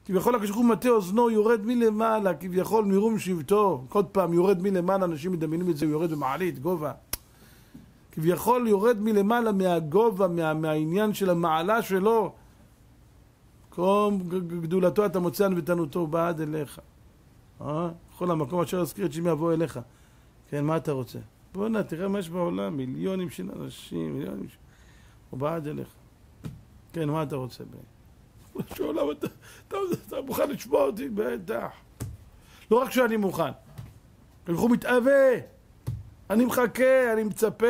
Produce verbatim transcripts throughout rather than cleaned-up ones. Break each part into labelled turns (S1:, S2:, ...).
S1: כביכול הקדוש ברוך הוא מטה אוזנו, יורד מלמעלה, כביכול מרום שבטו, כל פעם יורד מלמעלה, אנשים מדמיינים את זה, הוא יורד במעלית, גובה. כביכול יורד מלמעלה מהגובה, מה, מהעניין של המעלה שלו. קום גדולתו אתה מוצא ענוותנותו בעד אליך. אה? בכל המקום אשר אזכיר את שמי אבוא אליך. כן, מה אתה רוצה? בוא נה, תראה מה יש בעולם, מיליונים של אנשים, מיליונים של... הוא בעד אליך. כן, מה אתה רוצה? שעולם, אתה, אתה, אתה מוכן לשמוע אותי? בטח. לא רק שאני מוכן. הוא מתאווה. אני מחכה, אני מצפה.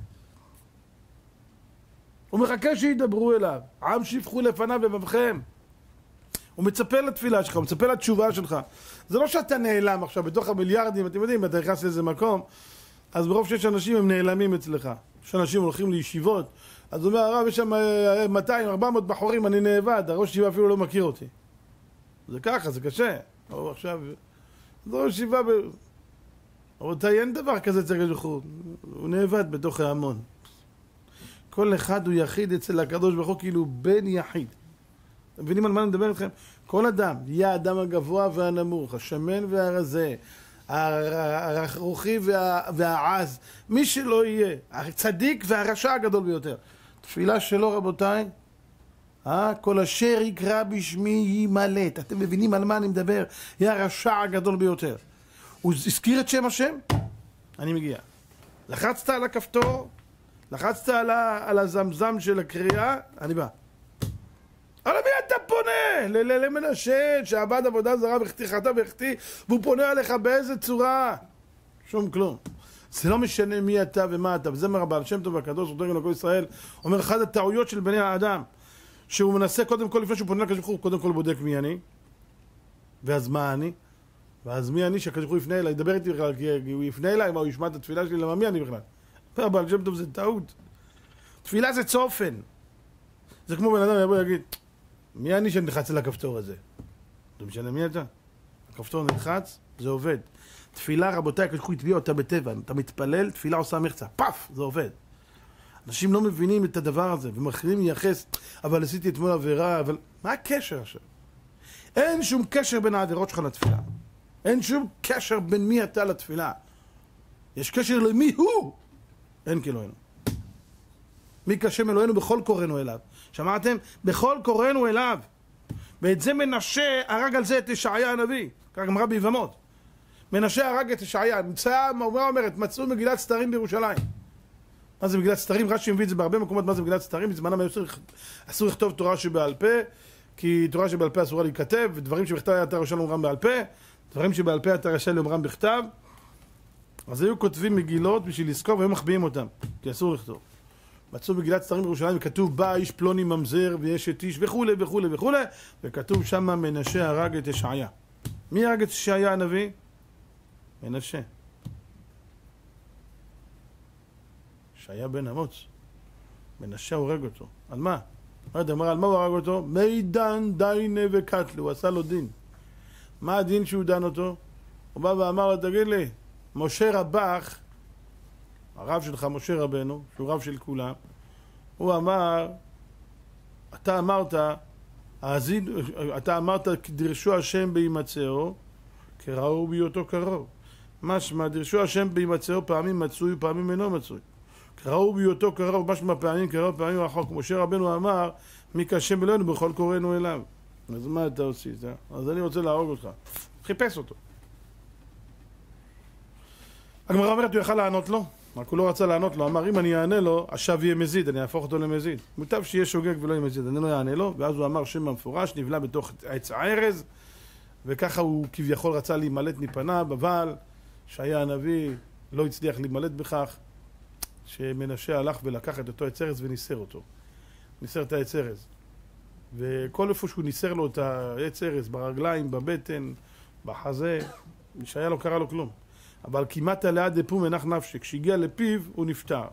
S1: הוא מחכה שידברו אליו. עם שיפכו לפניו לבבכם. הוא מצפה לתפילה שלך, הוא מצפה לתשובה שלך. זה לא שאתה נעלם עכשיו בתוך המיליארדים, אתם יודעים, אתה נכנס לאיזה מקום, אז ברוב שיש אנשים הם נעלמים אצלך. יש אנשים הולכים לישיבות, אז הוא אומר, הרב, יש שם מאתיים ארבע מאות בחורים, אני נאבד, הראש ישיבה אפילו לא מכיר אותי. זה ככה, זה קשה. או עכשיו, זה ראש ישיבה ב... רבותיי, אין דבר כזה אצל הקדוש ברוך הוא. הוא נאבד בתוך ההמון. כל אחד הוא יחיד אצל הקדוש ברוך הוא, כאילו בן יחיד. אתם מבינים על מה אני מדבר איתכם? כל אדם, יהיה האדם הגבוה והנמוך, השמן והרזה, הרכרוכי וה, והעז, מי שלא יהיה, הצדיק והרשע הגדול ביותר. תפילה שלו, רבותיי, אה? כל אשר יקרא בשמי יימלט. אתם מבינים על מה אני מדבר? יהיה הרשע הגדול ביותר. הוא הזכיר את שם השם? אני מגיע. לחצת על הכפתור, לחצת על, ה, על הזמזם של הקריאה, אני בא. על מי אתה פונה? למנשה, שעבד עבודה זרה והחטיא חטא והחטיא, והוא פונה עליך באיזה צורה? שום כלום. זה לא משנה מי אתה ומה אתה, וזה אומר הבעל שם טוב הקדוש, ותרגל לכל ישראל, אומר אחד הטעויות של בני האדם, שהוא מנסה קודם כל, לפני שהוא פונה לקדוש ברוך הוא, קודם כל בודק מי אני, ואז מה אני, ואז מי אני שהקדוש ברוך הוא יפנה אליי, ידבר איתי בכלל, כי הוא יפנה אליי, מה הוא ישמע את התפילה שלי, למה מי אני בכלל? הבעל שם טוב זה טעות. תפילה זה צופן. זה כמו בן אדם יבוא ויגיד, מי אני שנלחץ על הכפתור הזה? זה משנה מי אתה? הכפתור נלחץ, זה עובד. תפילה, רבותיי, הקדוש ברוך הוא הטביע אותה בטבע. אתה מתפלל, תפילה עושה מחצה. פאף, זה עובד. אנשים לא מבינים את הדבר הזה, ומתחילים לייחס, אבל עשיתי אתמול עבירה, אבל... מה הקשר עכשיו? אין שום קשר בין העבירות שלך לתפילה. אין שום קשר בין מי אתה לתפילה. יש קשר למי הוא. אין כאלוהינו. מי כשם אלוהינו בכל קוראנו אליו. שמעתם? בכל קוראנו אליו. ואת זה מנשה הרג על זה את ישעיה הנביא. כך אמרה ביבמות. מנשה הרג את ישעיה. מצאה, מה אומרת? מצאו מגילת סתרים בירושלים. מה זה מגילת סתרים? רש"י מביא את זה בהרבה מקומות. מה זה מגילת סתרים? בזמנם אסור לכתוב תורה שבעל פה, כי תורה שבעל פה אסורה להיכתב, ודברים שבכתב אתה רשאי לאומרם בעל פה, דברים שבעל פה אתה רשאי לאומרם בכתב. אז היו כותבים מגילות בשביל לזכור והיו מחביאים אותם, כי אסור לכתוב. מצאו מגילת סתרים בירושלים וכתוב בא איש פלוני ממזר ויש את איש וכו' וכו' וכו', וכתוב שם מנשה הרג את ישעיה. מי הרג את ישעיה הנביא? מנשה. ישעיה בן אמוץ. מנשה הורג אותו. על מה? לא יודע, אמר על מה הוא הרג אותו? מידן דיינה וקטלו, הוא עשה לו דין. מה הדין שהוא דן אותו? הוא בא ואמר לו, תגיד לי, משה רבך, הרב שלך משה רבנו, שהוא רב של כולם, הוא אמר, אתה אמרת, הזיד, אתה אמרת, דרשו השם בהימצאו, כראו בהיותו קרוב. משמע, דרשו השם בהימצאו, פעמים מצוי, פעמים אינו מצוי. קראו בהיותו קרוב, משמע פעמים קרוב, פעמים רחוק. משה רבנו אמר, מי כשם אלוהינו בכל קוראנו אליו. אז מה אתה עשית? אז אני רוצה להרוג אותך. חיפש אותו. הגמרא אומרת, הוא יכל לענות לו, רק הוא לא רצה לענות לו, אמר, אם אני אענה לו, השב יהיה מזיד, אני אהפוך אותו למזיד. מוטב שיהיה שוגג ולא יהיה מזיד, אני לא אענה לו, ואז הוא אמר שם המפורש, נבלע בתוך עץ הארז, וככה הוא כביכול רצה להימלט מפניו, אבל שהיה הנביא לא הצליח להימלט בכך, שמנשה הלך ולקח את אותו עץ ארז וניסר אותו. ניסר את העץ ארז. וכל איפה שהוא ניסר לו את העץ ארז, ברגליים, בבטן, בחזה, שהיה לא קרה לו כלום. אבל כמעט ליד דפו מנח נפשי, כשהגיע לפיו הוא נפטר.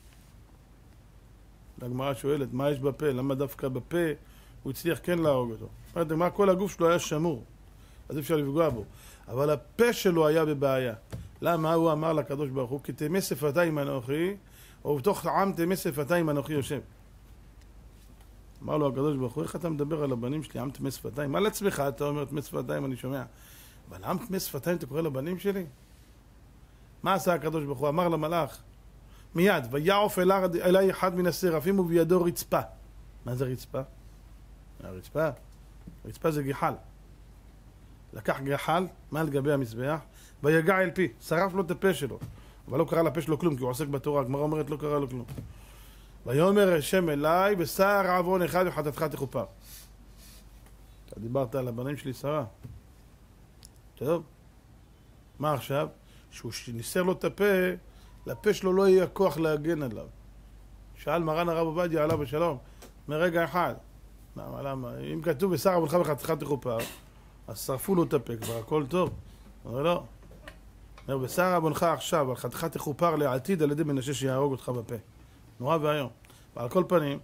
S1: הגמרא שואלת, מה יש בפה? למה דווקא בפה הוא הצליח כן להרוג אותו? הגמרא, כל הגוף שלו היה שמור, אז אפשר לפגוע בו. אבל הפה שלו היה בבעיה. למה? הוא אמר לקדוש ברוך הוא, כי תמי שפתיים אנוכי, או בתוך עם תמי שפתיים אנוכי יושב. אמר לו הקדוש ברוך הוא, איך אתה מדבר על הבנים שלי, עם טמא שפתיים? מה לעצמך אתה אומר טמא שפתיים, אני שומע. אבל עם טמא שפתיים אתה קורא לבנים שלי? מה עשה הקדוש ברוך הוא? אמר למלאך, מיד, ויעוף אליי אחד מן השרפים ובידו רצפה. מה זה רצפה? הרצפה? רצפה זה גחל. לקח גחל, מה על גבי המזבח, ויגע אל פי, שרף לו את הפה שלו. אבל לא קרא לפה שלו כלום, כי הוא עוסק בתורה. הגמרא אומרת לא קרא לו כלום. ויאמר השם אליי, בשר עוון אחד וחטאתך תכופר. אתה דיברת על הבנים שלי שרה. טוב. מה עכשיו? שהוא ניסר לו את הפה, לפה שלו לא יהיה כוח להגן עליו. שאל מרן הרב עובדיה עליו השלום, מרגע אחד. למה, למה? אם כתוב בשר עוונך וחטאתך תכופר, אז שרפו לו את הפה, כבר הכל טוב. אבל לא. אומר, בשר עוונך עכשיו, על חטאתך תכופר לעתיד על ידי מנשה שיהרוג אותך בפה. נורא והיום. ועל כל פנים,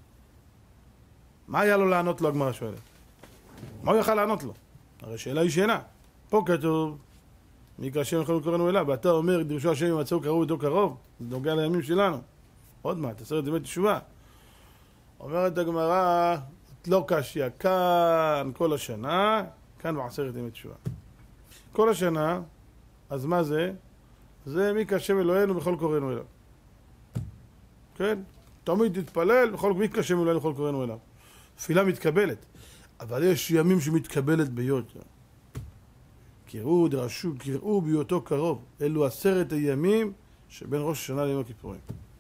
S1: מה היה לו לענות לו, הגמרא שואלת? מה הוא יכל לענות לו? הרי שאלה היא שאלה. פה כתוב, מי כאשר יכולנו קוראנו אליו, ואתה אומר, דרשו השם ימצאו קראו איתו קרוב, זה נוגע לימים שלנו. עוד מעט, עשרת ימי תשובה. אומרת הגמרא, לא קשיא, כאן כל השנה, כאן בעשרת ימי תשובה. כל השנה, אז מה זה? זה מי כאשר אלוהינו בכל קוראנו אליו. כן? תמיד תתפלל, בכל מי כאשר אלוהינו בכל קוראנו אליו. תפילה מתקבלת, אבל יש ימים שמתקבלת ביותר. קראו, דרשו, קראו בהיותו קרוב. אלו עשרת הימים שבין ראש השנה ליום הכיפורים.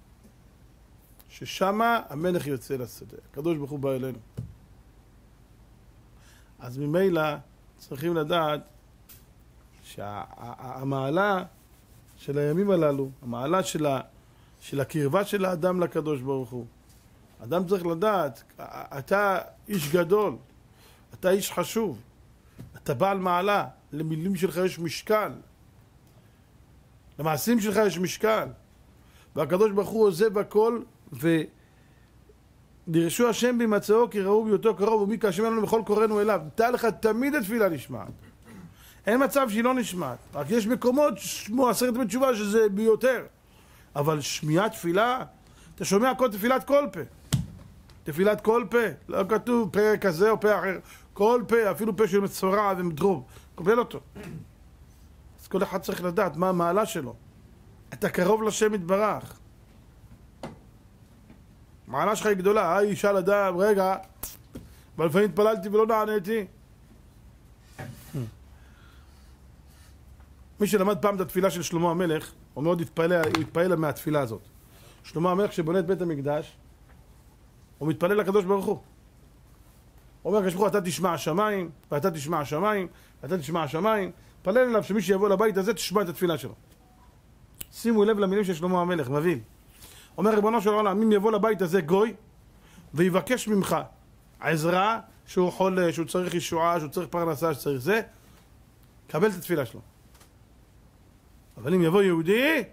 S1: ששמה המלך יוצא לשדה. הקדוש ברוך הוא בא אלינו. אז ממילא צריכים לדעת שהמעלה של הימים הללו, המעלה של, ה, של הקרבה של האדם לקדוש ברוך הוא. אדם צריך לדעת, אתה איש גדול, אתה איש חשוב, אתה בעל מעלה, למילים שלך יש משקל, למעשים שלך יש משקל, והקדוש ברוך הוא עוזב הכל, ודרשו השם בימצאו כי ראו בהיותו קרוב ומי כאשר לנו בכל קוראנו אליו. תדע לך, תמיד התפילה נשמעת, אין מצב שהיא לא נשמעת, רק יש מקומות כמו עשרת ימי תשובה שזה ביותר, אבל שמיעת תפילה, אתה שומע כל תפילת כל פה, תפילת כל פה, לא כתוב פה כזה או פה אחר, כל פה, אפילו פה של מצורע ומדרוב, קבל אותו. אז כל אחד צריך לדעת מה המעלה שלו. אתה קרוב לשם יתברך, מעלה שלך היא גדולה. היי, ישאל אדם, רגע, אבל לפעמים התפללתי ולא נעניתי. מי שלמד פעם את התפילה של שלמה המלך, הוא מאוד התפעל, הוא התפעל מהתפילה הזאת. שלמה המלך שבונה את בית המקדש, הוא מתפלל לקדוש ברוך הוא. הוא אומר, הקדוש ברוך הוא, אתה תשמע השמיים, ואתה תשמע השמיים, ואתה תשמע השמיים. פלל אליו שמי שיבוא לבית הזה תשמע את התפילה שלו. שימו לב למילים של שלמה המלך, מבין. אומר, ריבונו של עולם, אם יבוא לבית הזה גוי, ויבקש ממך עזרה, שהוא חולה, שהוא צריך ישועה, שהוא צריך פרנסה, שצריך זה, קבל את התפילה שלו. אבל אם יבוא יהודי,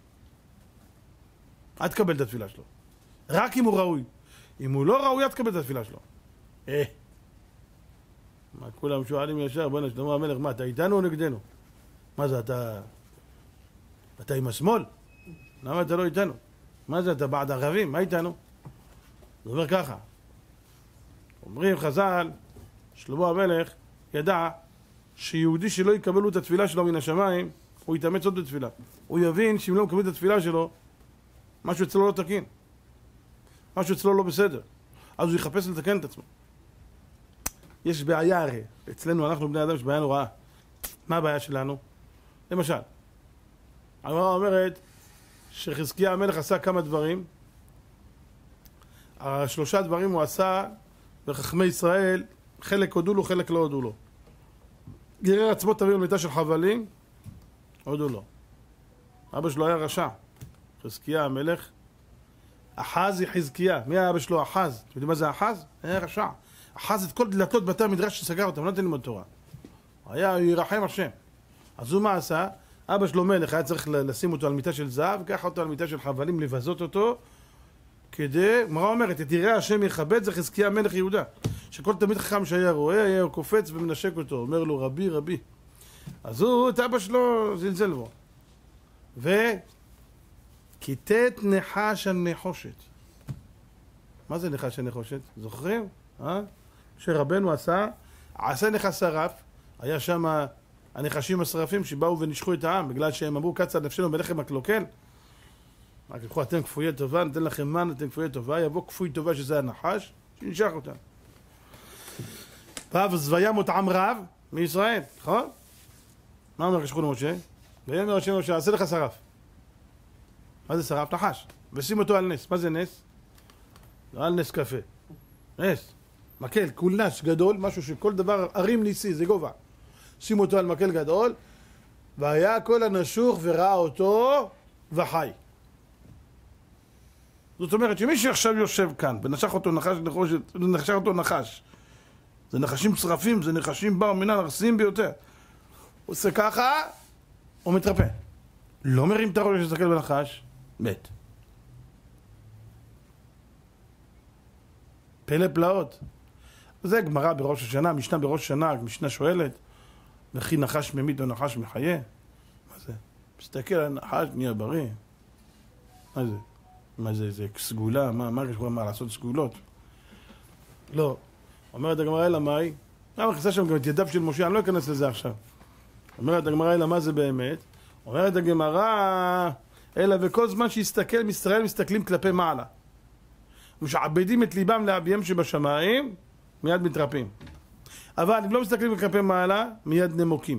S1: אל תקבל את התפילה שלו. רק אם הוא ראוי. אם הוא לא ראוי, אל תקבל את התפילה שלו. אה. מה, כולם שואלים ישר, בוא נשלמה המלך, מה, אתה איתנו או נגדנו? מה זה, אתה... אתה עם השמאל? למה אתה לא איתנו? מה זה, אתה בעד ערבים? מה איתנו? זה אומר ככה. אומרים חז"ל, שלמה המלך ידע שיהודי שלא יקבלו את התפילה שלו מן השמיים, הוא יתאמץ עוד בתפילה. הוא יבין שאם לא מקבלו את התפילה שלו, משהו אצלו לא תקין. משהו אצלו לא בסדר. אז הוא יחפש לתקן את עצמו. יש בעיה הרי. אצלנו, אנחנו בני אדם, יש בעיה נוראה. מה הבעיה שלנו? למשל, הגמרא אומרת שחזקיה המלך עשה כמה דברים. השלושה דברים הוא עשה, וחכמי ישראל, חלק הודו לו, חלק לא הודו לו. גירר עצמו תביא למיטה של חבלים, הודו לו. אבא שלו היה רשע. חזקיה המלך. אחז היא חזקיה. מי היה אבא שלו? אחז. אתם יודעים מה זה אחז? היה רשע. אחז את כל דלתות בתי המדרש שסגר אותם, לא נתן ללמוד תורה. היה ירחם השם. אז הוא מה עשה? אבא שלו מלך, היה צריך לשים אותו על מיטה של זהב, וככה אותו על מיטה של חבלים, לבזות אותו, כדי, מה אומרת, את יראה השם יכבד, זה חזקיה מלך יהודה. שכל תמיד חכם שהיה רואה, היה קופץ ומנשק אותו, אומר לו רבי רבי. אז הוא, את אבא שלו, זלזל בו. וכיתת נחש על נחושת. מה זה נחש הנחושת? זוכרים? אה? שרבנו עשה, עשה נחש שרף, היה שם הנחשים השרפים שבאו ונשכו את העם, בגלל שהם אמרו קצה נפשנו בלחם הקלוקל. רק יקחו אתם כפויי טובה, ניתן לכם מן, אתם כפויי טובה, יבוא כפוי טובה שזה הנחש, שנשך אותם. ואז וימות עם רב מישראל, נכון? מה אומר כשכו למשה? ויאמר השם משה, עשה לך שרף. מה זה שרף? נחש. ושים אותו על נס. מה זה נס? על נס קפה. נס. מקל, קולנש גדול, משהו שכל דבר ערים ניסי, זה גובה. שים אותו על מקל גדול, והיה כל הנשוך וראה אותו וחי. זאת אומרת שמי שעכשיו יושב כאן ונשך אותו נחש, נשך אותו נחש, זה נחשים שרפים, זה נחשים בר מינן הרסיים ביותר. הוא עושה ככה, הוא מתרפא. לא מרים את הראש שתסתכל בנחש, מת. פלא פלאות. זה גמרא בראש השנה, משנה בראש השנה, משנה שואלת, וכי נחש ממית או נחש מחיה? מה זה? מסתכל על נחש, נהיה בריא. מה זה? מה זה? זה סגולה? מה, מה יש מה לעשות סגולות? לא. אומרת הגמרא אלא מאי? למה מכניסה שם גם את ידיו של משה? אני לא אכנס לזה עכשיו. אומרת הגמרא אלא מה זה באמת? אומרת הגמרא אלא וכל זמן שיסתכל מישראל מסתכלים כלפי מעלה. משעבדים את ליבם לאביהם שבשמיים, מיד מתרפים. אבל אם לא מסתכלים כלפי מעלה, מיד נמוקים.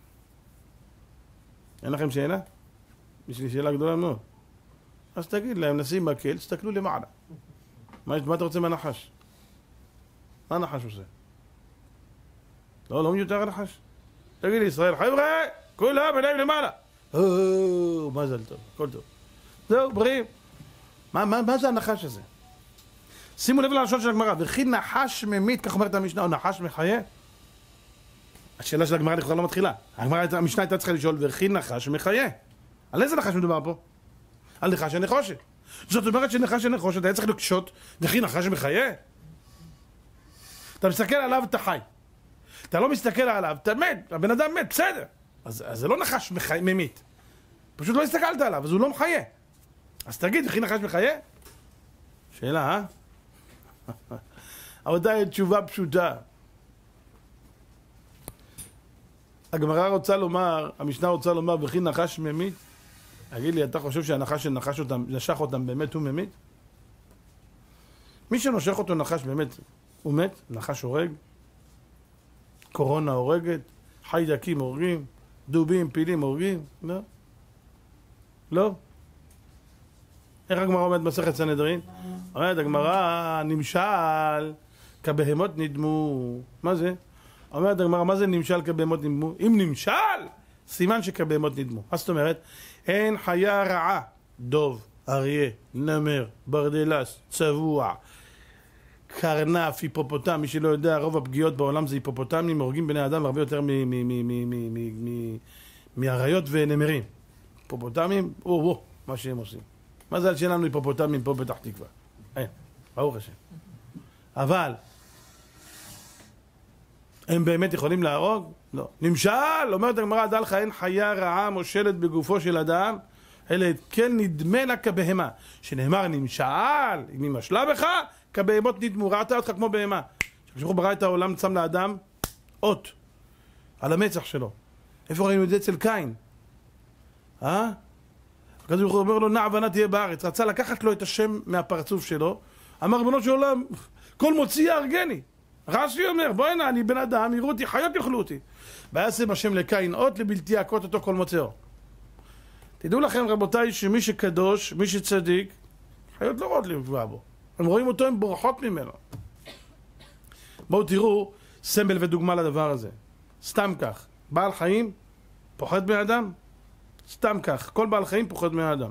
S1: אין לכם שאלה? יש לי שאלה גדולה מאוד. אז תגיד להם, נשים מקל, תסתכלו למעלה. מה, מה אתה רוצה מהנחש? מה הנחש עושה? לא, לא מיותר הנחש. תגיד לי, ישראל, חבר'ה, כולם עיניים למעלה. או, מזל טוב, הכל טוב. זהו, בריאים. מה, מה, מה זה הנחש הזה? שימו לב ללשון של הגמרא, וכי נחש ממית, כך אומרת המשנה, או נחש מחיה? השאלה של הגמרא לכאורה לא מתחילה. הגמרא, המשנה הייתה צריכה לשאול, וכי נחש מחיה? על איזה נחש מדובר פה? על נחש הנחושת. זאת אומרת שנחש הנחושת היה צריך לקשות, וכי נחש מחיה? אתה מסתכל עליו, אתה חי. אתה לא מסתכל עליו, אתה מת, הבן אדם מת, בסדר. אז, אז זה לא נחש מחי, ממית. פשוט לא הסתכלת עליו, אז הוא לא מחיה. אז תגיד, וכי נחש מחיה? שאלה, אה? אבל די, תשובה פשוטה. הגמרא רוצה לומר, המשנה רוצה לומר, וכי נחש ממית? תגיד לי, אתה חושב שהנחש שנחש אותם, נשך אותם באמת הוא ממית? מי שנושך אותו נחש באמת הוא מת? נחש הורג? קורונה הורגת? חיידקים הורגים? דובים, פילים הורגים? לא. לא. איך הגמרא אומרת מסכת סנהדרין? אומרת הגמרא, נמשל כבהמות נדמו. מה זה? אומרת הגמרא, מה זה נמשל כבהמות נדמו? אם נמשל, סימן שכבהמות נדמו. מה זאת אומרת? אין חיה רעה, דוב, אריה, נמר, ברדלס, צבוע, קרנף, היפופוטם. מי שלא יודע, רוב הפגיעות בעולם זה היפופוטמים, הורגים בני אדם הרבה יותר מאריות ונמרים. היפופוטמים, או, או, מה שהם עושים. מה זה על שלנו היפופוטמים פה פתח תקווה? אין, ברוך השם. אבל, הם באמת יכולים להרוג? לא. נמשל, אומרת הגמרא, דע לך, אין חיה רעה מושלת בגופו של אדם, אלא כן נדמה לה כבהמה. שנאמר נמשל, אם היא משלה בך, כבהמות נדמו, ראתה אותך כמו בהמה. כשברוך ברא את העולם, שם לאדם אות על המצח שלו. איפה ראינו את זה? אצל קין. אה? הקדוש ברוך הוא אומר לו, נע ונע תהיה בארץ. רצה לקחת לו את השם מהפרצוף שלו. אמר ריבונו של עולם, כל מוציא יהרגני. רש"י אומר, בוא הנה, אני בן אדם, יראו אותי, חיות יאכלו אותי. וישם השם לקין אות לבלתי יכות אותו כל מוצאו. תדעו לכם רבותיי, שמי שקדוש, מי שצדיק, חיות לא רואות לפגוע בו. הם רואים אותו, הם בורחות ממנו. בואו תראו סמל ודוגמה לדבר הזה. סתם כך, בעל חיים פוחד מאדם? סתם כך, כל בעל חיים פוחד מאדם.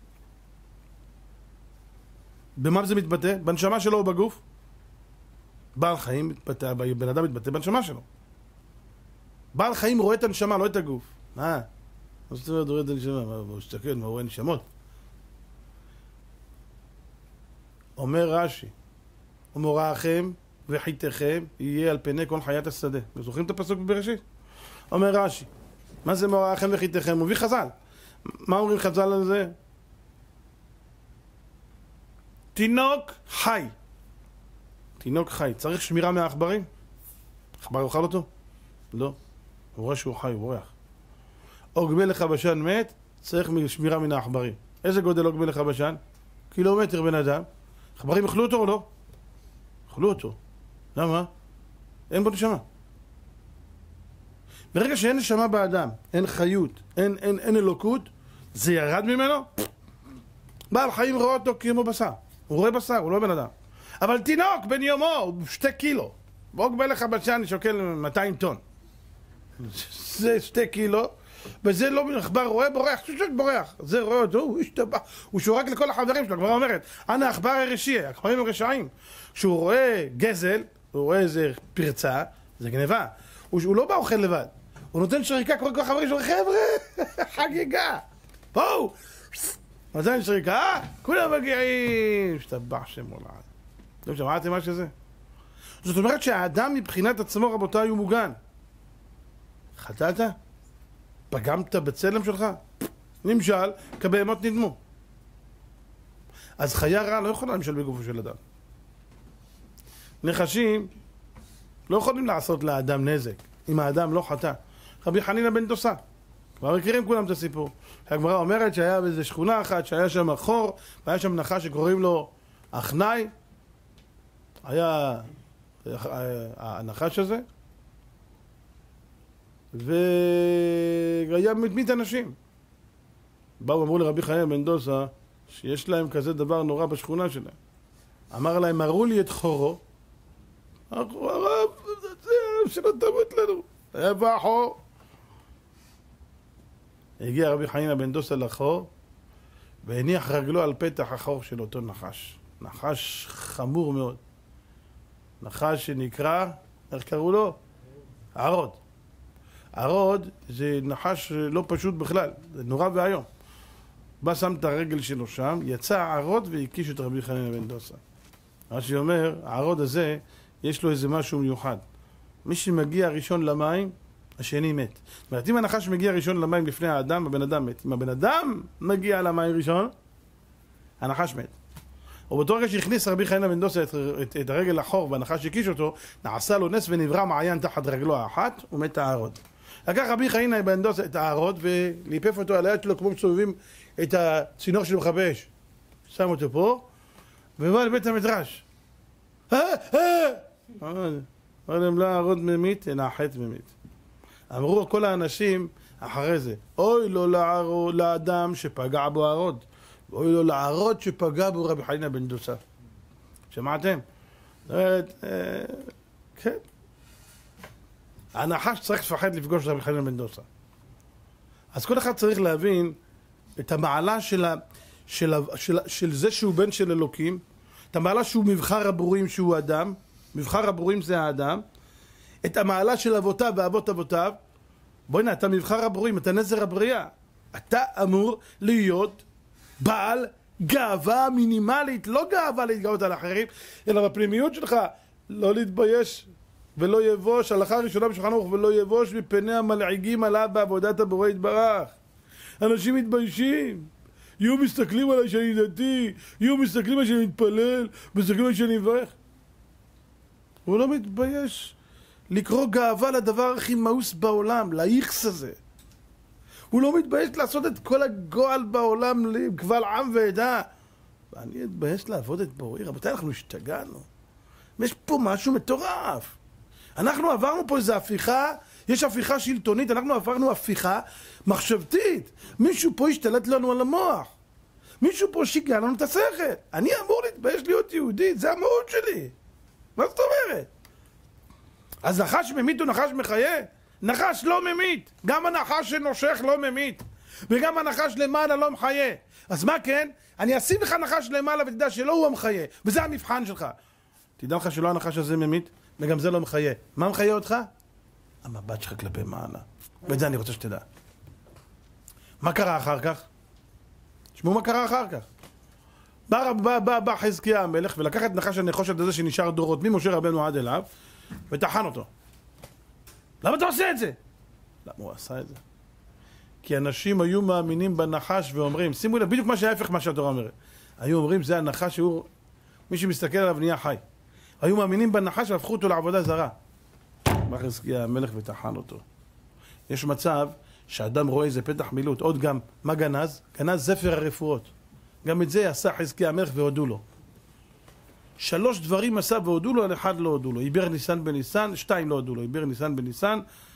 S1: במה זה מתבטא? בנשמה שלו או בגוף? בעל חיים מתבטא, בן אדם מתבטא בנשמה שלו. בעל חיים רואה את הנשמה, לא את הגוף. אה? מה זאת אומרת רואה את הנשמה? הוא מסתכל, מה רואה נשמות? אומר רש"י, ומוראכם וחיתכם יהיה על פני כל חיית השדה. אתם זוכרים את הפסוק בבראשית? אומר רש"י, מה זה מוראכם וחיתכם? הוא מביא חז"ל. מה אומרים חז"ל על זה? תינוק חי תינוק חי, צריך שמירה מהעכברים? עכבר יאכל אותו? לא. הוא רואה שהוא חי, הוא בורח. עוג מלך הבשן מת, צריך שמירה מן העכברים. איזה גודל עוג מלך הבשן? קילומטר בן אדם. עכברים אכלו אותו או לא? אכלו אותו. למה? אין בו נשמה. ברגע שאין נשמה באדם, אין חיות, אין, אין, אין אלוקות, זה ירד ממנו? בעל חיים רואה אותו כמו בשר. הוא רואה בשר, הוא לא בן אדם. אבל תינוק בן יומו, הוא שתי קילו. עוג מלך הבשן שוקל מאתיים טון. זה שתי קילו, וזה לא עכבר רואה, בורח, שושת בורח. זה רואה אותו, הוא השתבח. הוא שורק לכל החברים שלו, כבר אומרת, אנא עכבר הרשי, העכברים הם רשעים. כשהוא רואה גזל, הוא רואה איזה פרצה, זה גניבה. הוא, הוא לא בא אוכל לבד. הוא נותן שריקה, קורא כל החברים שלו, חבר'ה, חגיגה. בואו! נותן שריקה, אה? כולם מגיעים. השתבח שם מולד. אתם שמעתם מה שזה? זאת אומרת שהאדם מבחינת עצמו, רבותיי, הוא מוגן. חטאת? פגמת בצלם שלך? נמשל, כבהמות נדמו. אז חיה רעה לא יכולה למשל בגופו של אדם. נחשים לא יכולים לעשות לאדם נזק, אם האדם לא חטא. רבי חנינא בן דוסה, כבר מכירים כולם את הסיפור. הגמרא אומרת שהיה באיזו שכונה אחת, שהיה שם חור, והיה שם נחש שקוראים לו אחנאי. היה הנחש הזה, והיה מתמית אנשים. באו אמרו לרבי חנינא בן דוסה שיש להם כזה דבר נורא בשכונה שלהם. אמר להם, הראו לי את חורו. הרב, שלא תמות לנו. איפה החור? הגיע רבי חנינא בן דוסה לחור, והניח רגלו על פתח החור של אותו נחש. נחש חמור מאוד. נחש שנקרא, איך קראו לו? ערוד. ערוד זה נחש לא פשוט בכלל, זה נורא והיום. בא שם את הרגל שלו שם, יצא ערוד והקיש את רבי חנינא בן דוסה. רש"י אומר, הערוד הזה יש לו איזה משהו מיוחד. מי שמגיע ראשון למים, השני מת. זאת אומרת, אם הנחש מגיע ראשון למים לפני האדם, הבן אדם מת. אם הבן אדם מגיע למים ראשון, הנחש מת. ובאותו רגע שהכניס רבי חנינא בן דוסה את, את, את הרגל לחור והנחש הקיש אותו, נעשה לו נס ונברא מעיין תחת רגלו האחת, ומת הערוד. לקח רבי חנינא בן דוסה את הערוד וליפף אותו על היד שלו כמו מסובבים את הצינור של מכבי אש. שם אותו פה, ובא לבית המדרש. אה, אה! אמר להם, לא הערוד ממית, אלא החטא ממית. אמרו כל האנשים אחרי זה, אוי לו לערוד, לאדם שפגע בו הערוד. ואוי לו לערוד שפגע בו רבי חנינא בן דוסה. שמעתם? כן. הנחש צריך לפחד לפגוש רבי חנינא בן דוסה. אז כל אחד צריך להבין את המעלה של, ה, של, ה, של, של זה שהוא בן של אלוקים, את המעלה שהוא מבחר הברואים שהוא אדם, מבחר הברואים זה האדם, את המעלה של אבותיו ואבות אבותיו. בואי נה, אתה מבחר הברואים, אתה נזר הבריאה. אתה אמור להיות בעל גאווה מינימלית, לא גאווה להתגאות על אחרים, אלא בפנימיות שלך, לא להתבייש ולא יבוש, הלכה ראשונה בשולחן ערוך, ולא יבוש מפני המלעיגים עליו בעבודת הבורא יתברך. אנשים מתביישים, יהיו מסתכלים עליי שאני דתי, יהיו מסתכלים עליי שאני מתפלל, מסתכלים עליי שאני מברך. הוא לא מתבייש לקרוא גאווה לדבר הכי מאוס בעולם, לאיכס הזה. הוא לא מתבייש לעשות את כל הגועל בעולם לקבל עם ועדה. ואני מתבייש לעבוד את בוראי. רבותיי, אנחנו השתגענו. יש פה משהו מטורף. אנחנו עברנו פה איזו הפיכה, יש הפיכה שלטונית, אנחנו עברנו הפיכה מחשבתית. מישהו פה השתלט לנו על המוח. מישהו פה שיגע לנו את השכל. אני אמור להתבייש להיות יהודי, זה המהות שלי. מה זאת אומרת? אז נחש ממית הוא נחש מחיה? נחש לא ממית. גם הנחש שנושך לא ממית. וגם הנחש למעלה לא מחיה. אז מה כן? אני אשים לך נחש למעלה ותדע שלא הוא המחיה. וזה המבחן שלך. תדע לך שלא הנחש הזה ממית, וגם זה לא מחיה. מה מחיה אותך? המבט שלך כלפי מעלה. ואת זה אני רוצה שתדע. מה קרה אחר כך? תשמעו מה קרה אחר כך. בא, בא, בא, בא חזקיה המלך ולקח את נחש הנחושת הזה שנשאר דורות ממשה רבנו עד אליו וטחן אותו. למה אתה עושה את זה? למה הוא עשה את זה? כי אנשים היו מאמינים בנחש ואומרים, שימו לב, בדיוק מה שההפך מה שהתורה אומרת. היו אומרים, זה הנחש שהוא, מי שמסתכל עליו נהיה חי. היו מאמינים בנחש והפכו אותו לעבודה זרה. בא חזקיה המלך וטחן אותו. יש מצב שאדם רואה איזה פתח מילוט, עוד גם, מה גנז? גנז ספר הרפואות. גם את זה עשה חזקיה המלך והודו לו. שלוש דברים עשה והודו לו, על אחד לא הודו לו. עיבר ניסן בניסן, שתיים לא הודו לו. עיבר ניסן בניסן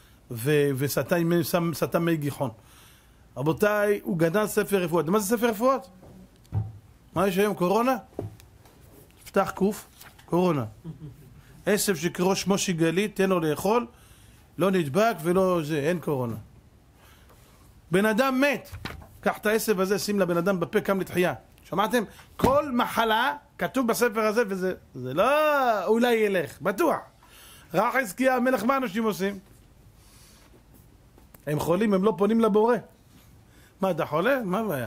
S1: וסטה מי גיחון. רבותיי, הוא גנז ספר רפואות. מה זה ספר רפואות? מה יש היום? קורונה? פתח קוף, קורונה. עשב שקראו שמו שיגלי, תן לו לאכול, לא נדבק ולא זה, אין קורונה. בן אדם מת, קח את העשב הזה, שים לבן אדם בפה, קם לתחייה. שמעתם? כל מחלה כתוב בספר הזה, וזה זה לא אולי ילך, בטוח. ראה חזקיה המלך, מה אנשים עושים? הם חולים, הם לא פונים לבורא. מה, אתה חולה? מה הבעיה?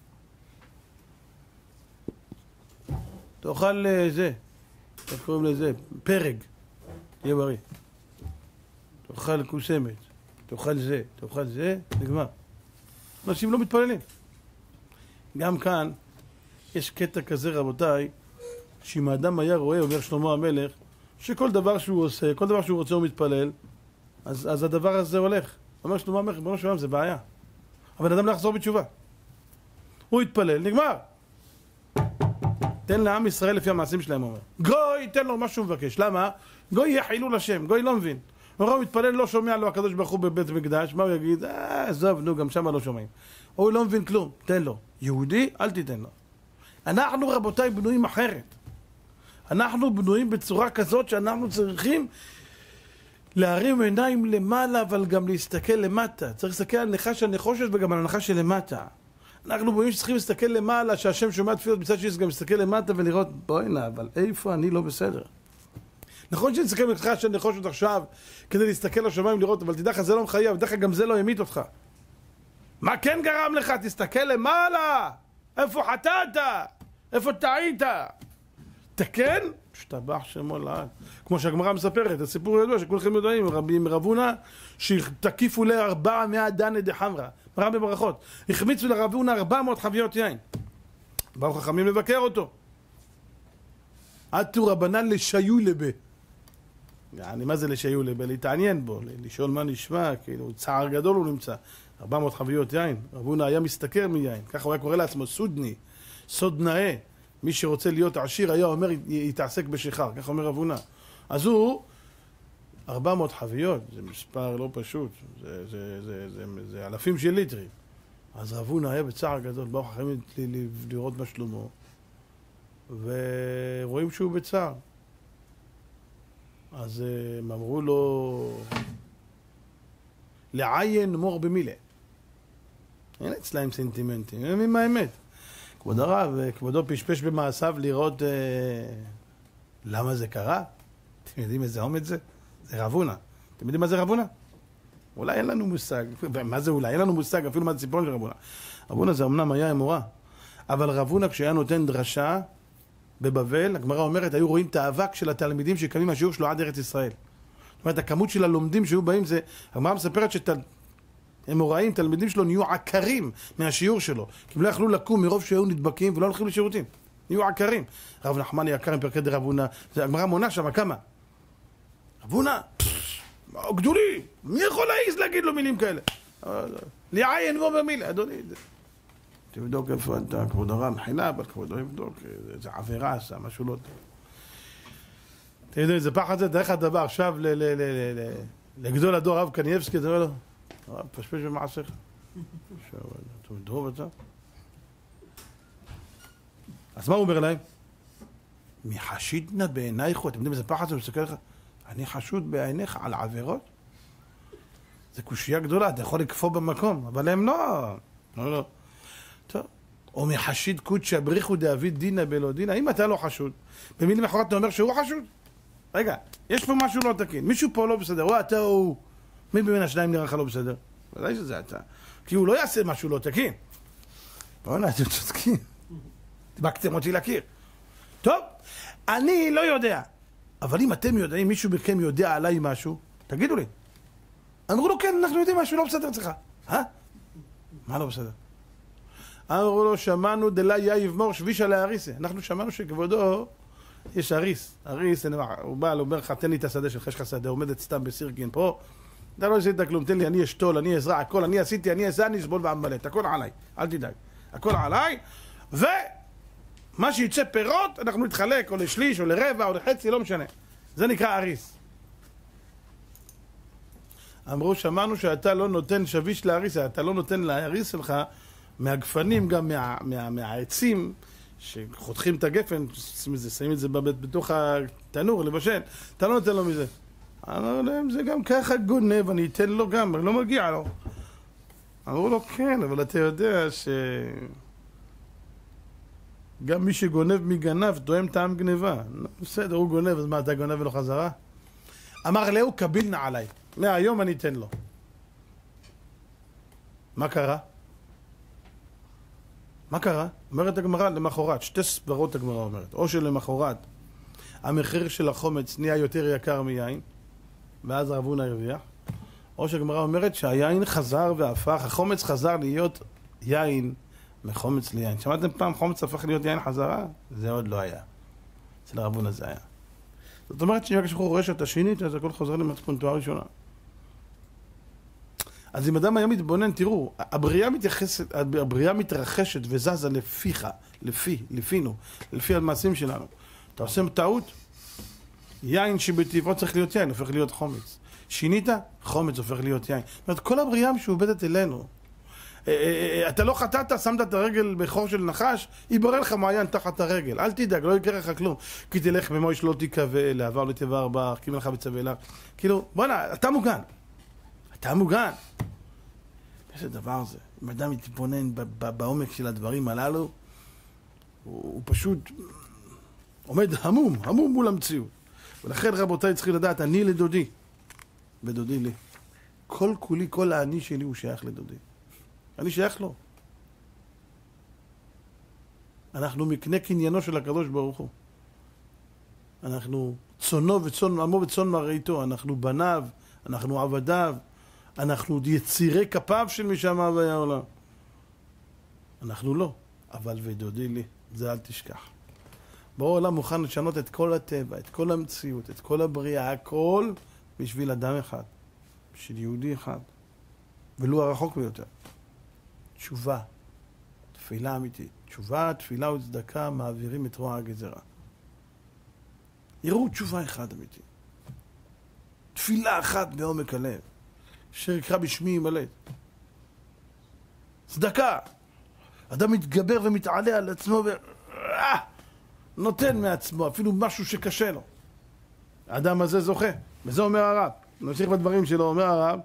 S1: תאכל זה, איך קוראים לזה? פרג, תהיה בריא. תאכל קוסמת, תאכל זה, תאכל זה, נגמר. אנשים לא מתפללים. גם כאן יש קטע כזה, רבותיי, שאם האדם היה רואה, אומר שלמה המלך, שכל דבר שהוא עושה, כל דבר שהוא רוצה הוא מתפלל, אז, אז הדבר הזה הולך. אומר שלמה המלך, בנו שלום, זה בעיה. אבל אדם לא יחזור בתשובה. הוא יתפלל, נגמר. תן לעם ישראל לפי המעשים שלהם, אומר. גוי, תן לו מה שהוא מבקש. למה? גוי יהיה חילול השם, גוי לא מבין. הוא מתפלל, לא שומע לו הקדוש ברוך הוא בבית מקדש, מה הוא יגיד? אה, עזוב, נו, גם שם לא שומעים. הוא לא מבין כלום, תן לו. יהודי, אל תיתן לו. אנחנו, רבותיי, בנויים אחרת. אנחנו בנויים בצורה כזאת שאנחנו צריכים להרים עיניים למעלה, אבל גם להסתכל למטה. צריך להסתכל על נחש הנחושת וגם על הנחש שלמטה. אנחנו בנויים שצריכים להסתכל למעלה, שהשם שומע תפילות מצד שיש גם להסתכל למטה ולראות, בואי נה, אבל איפה אני לא בסדר? נכון שנסתכל בנחש הנחושת עכשיו כדי להסתכל לשמיים לראות, אבל תדע לך, זה לא מחייב, תדע לך, גם זה לא ימית אותך. מה כן גרם לך? תסתכל למעלה! איפה חטאת? איפה טעית? תקן? שתבח שמו לעד. כמו שהגמרא מספרת, הסיפור ידוע שכולכם יודעים, רבי מרבונה, שתקיפו לארבע מאה דנה דחמרה, מראה בברכות. החמיצו לרבונה ארבע מאות חביות יין. באו חכמים לבקר אותו. עטו רבנן לשיו לבה. יעני, מה זה לשיו לבה? להתעניין בו, לשאול מה נשמע, כאילו, צער גדול הוא נמצא. ארבע מאות חביות יין. רבונה היה מסתכר מיין. ככה הוא היה קורא לעצמו סודני, סוד נאה. מי שרוצה להיות עשיר היה אומר, יתעסק בשיכר. ככה אומר רבונה. אז הוא, ארבע מאות חביות, זה מספר לא פשוט. זה, זה, זה, זה, זה, זה אלפים של ליטרים. אז רבונה היה בצער גדול. באו חכמים לראות בשלומו. ורואים שהוא בצער. אז הם אמרו לו, לעיין מור במילה. אין אצלהם סנטימנטים, הם יודעים מה האמת. כבוד הרב, כבודו פשפש במעשיו לראות אה, למה זה קרה. אתם יודעים איזה עומד זה? זה רבונה. אתם יודעים מה זה רבונה? אולי אין לנו מושג. מה זה אולי? אין לנו מושג אפילו מה זה ציפורן של רבונה. רבונה זה אמנם היה אמורה. אבל רבונה כשהיה נותן דרשה בבבל, הגמרא אומרת, היו רואים את האבק של התלמידים שקמים מהשיעור שלו עד ארץ ישראל. זאת אומרת, הכמות של הלומדים שהיו באים זה, הגמרא מספרת שאמוראים, תלמידים שלו נהיו עקרים מהשיעור שלו, כי הם לא יכלו לקום מרוב שהיו נדבקים ולא הולכים לשירותים. נהיו עקרים. רב נחמני עקר עם פרקי דרבונה, זה הגמרא מונה שם, כמה? רבונה, גדולי, מי יכול להעיז להגיד לו מילים כאלה? לעיין בו במילה, אדוני. תבדוק איפה אתה, כבוד הרב, מחילה, אבל כבודו יבדוק, זה עבירה עשה, משהו לא טוב. אתם יודעים, זה פחד זה, דרך הדבר, עכשיו לגדול הדור, רב קניאבסקי, אתה אומר לו, רב, פשפש במעשיך. טוב, דרוב אתה. אז מה הוא אומר להם? מי חשידנה בעינייך, אתם יודעים איזה פחד זה, הוא מסתכל לך, אני חשוד בעיניך על עבירות? זה קושייה גדולה, אתה יכול לקפוא במקום, אבל הם לא, לא, לא. טוב, או מחשיד קודשא בריחו דאביד דינא בלא דינא, אם אתה לא חשוד, במילים אחרות אתה אומר שהוא חשוד? רגע, יש פה משהו לא תקין, מישהו פה לא בסדר, או אתה או... מי בין השניים נראה לך לא בסדר? ודאי שזה אתה, כי הוא לא יעשה משהו לא תקין. בוא'נה, אתם צודקים. תבקתם אותי להכיר. טוב, אני לא יודע, אבל אם אתם יודעים, מישהו מכם יודע עליי משהו, תגידו לי. אמרו לו, כן, אנחנו יודעים משהו לא בסדר אצלך. אה? מה לא בסדר? אמרו לו, שמענו דלה יאיב מור שבישה להריסה. אנחנו שמענו שכבודו יש אריס, אריס, הוא בא, הוא אומר לך, תן לי את השדה שלך, יש לך שדה, עומדת סתם בסירקין פה, אתה לא עשית כלום, תן לי, אני אשתול, אני אזרע, הכל, אני עשיתי, אני אעשה, אני אסבול ואמלט, הכל עליי, אל תדאג, הכל עליי, ומה שיצא פירות, אנחנו נתחלק, או לשליש, או לרבע, או לחצי, לא משנה. זה נקרא אריס. אמרו, שמענו שאתה לא נותן שביש לאריס, אתה לא נותן לאריס שלך מהגפנים, גם מה, מה, מהעצים, שחותכים את הגפן, שמים את זה בתוך התנור, לבשל, אתה לא נותן לו מזה. אמרו להם, זה גם ככה גונב, אני אתן לו גם, לא מגיע לו. אמרו לו, כן, אבל אתה יודע ש... גם מי שגונב מגנב, תואם טעם גניבה. בסדר, הוא גונב, אז מה, אתה גונב ולא חזרה? אמר להו, קביל נא עליי. מהיום אני אתן לו. מה קרה? מה קרה? אומרת הגמרא למחרת, שתי סברות הגמרא אומרת. או שלמחרת, המחיר של החומץ נהיה יותר יקר מיין, ואז רב הונא הרוויח. או שהגמרא אומרת שהיין חזר והפך, החומץ חזר להיות יין מחומץ ליין. שמעתם פעם חומץ הפך להיות יין חזרה? זה עוד לא היה. אצל רב הונא זה היה. זאת אומרת שאם כשהוא רואה שאתה שינית, אז הכל חוזר למצפונתו הראשונה. אז אם אדם היה מתבונן, תראו, הבריאה מתייחסת, הבריאה מתרחשת וזזה לפיך, לפי, לפינו, לפי המעשים שלנו. אתה עושה טעות, יין שבטבעו צריך להיות יין, הופך להיות חומץ. שינית, חומץ הופך להיות יין. זאת אומרת, כל הבריאה משועבדת אלינו. אתה לא חטאת, שמת את הרגל בחור של נחש, יברא לך מעיין תחת הרגל. אל תדאג, לא יקרה לך כלום. כי תלך במויש לא תיקווה, לעבר לתיבה ארבע, קיבל לך בצווה. כאילו, בוא'נה, אתה מוגן. אתה מוגן. איזה דבר זה. אם אדם מתבונן בעומק של הדברים הללו, הוא, הוא פשוט עומד המום, המום מול המציאות. ולכן רבותיי צריכים לדעת, אני לדודי, ודודי לי. כל כולי, כל האני שלי הוא שייך לדודי. אני שייך לו. אנחנו מקנה קניינו של הקדוש ברוך הוא. אנחנו צונו וצאן עמו וצאן מרעיתו, אנחנו בניו, אנחנו עבדיו, אנחנו יצירי כפיו של מי שאמר והיה עולם. אנחנו לא, אבל ודודי לי, זה אל תשכח. בורא עולם מוכן לשנות את כל הטבע, את כל המציאות, את כל הבריאה, הכל בשביל אדם אחד, בשביל יהודי אחד, ולו הרחוק ביותר. תשובה, תפילה אמיתית. תשובה, תפילה וצדקה מעבירים את רוע הגזרה. יראו תשובה אחד אמיתית. תפילה אחת בעומק הלב, שיקרא בשמי ימלט. צדקה. אדם מתגבר ומתעלה על עצמו ו... נותן מעצמו, אפילו משהו שקשה לו. האדם הזה זוכה. וזה אומר הרב. נמשיך בדברים שלו, אומר הרב.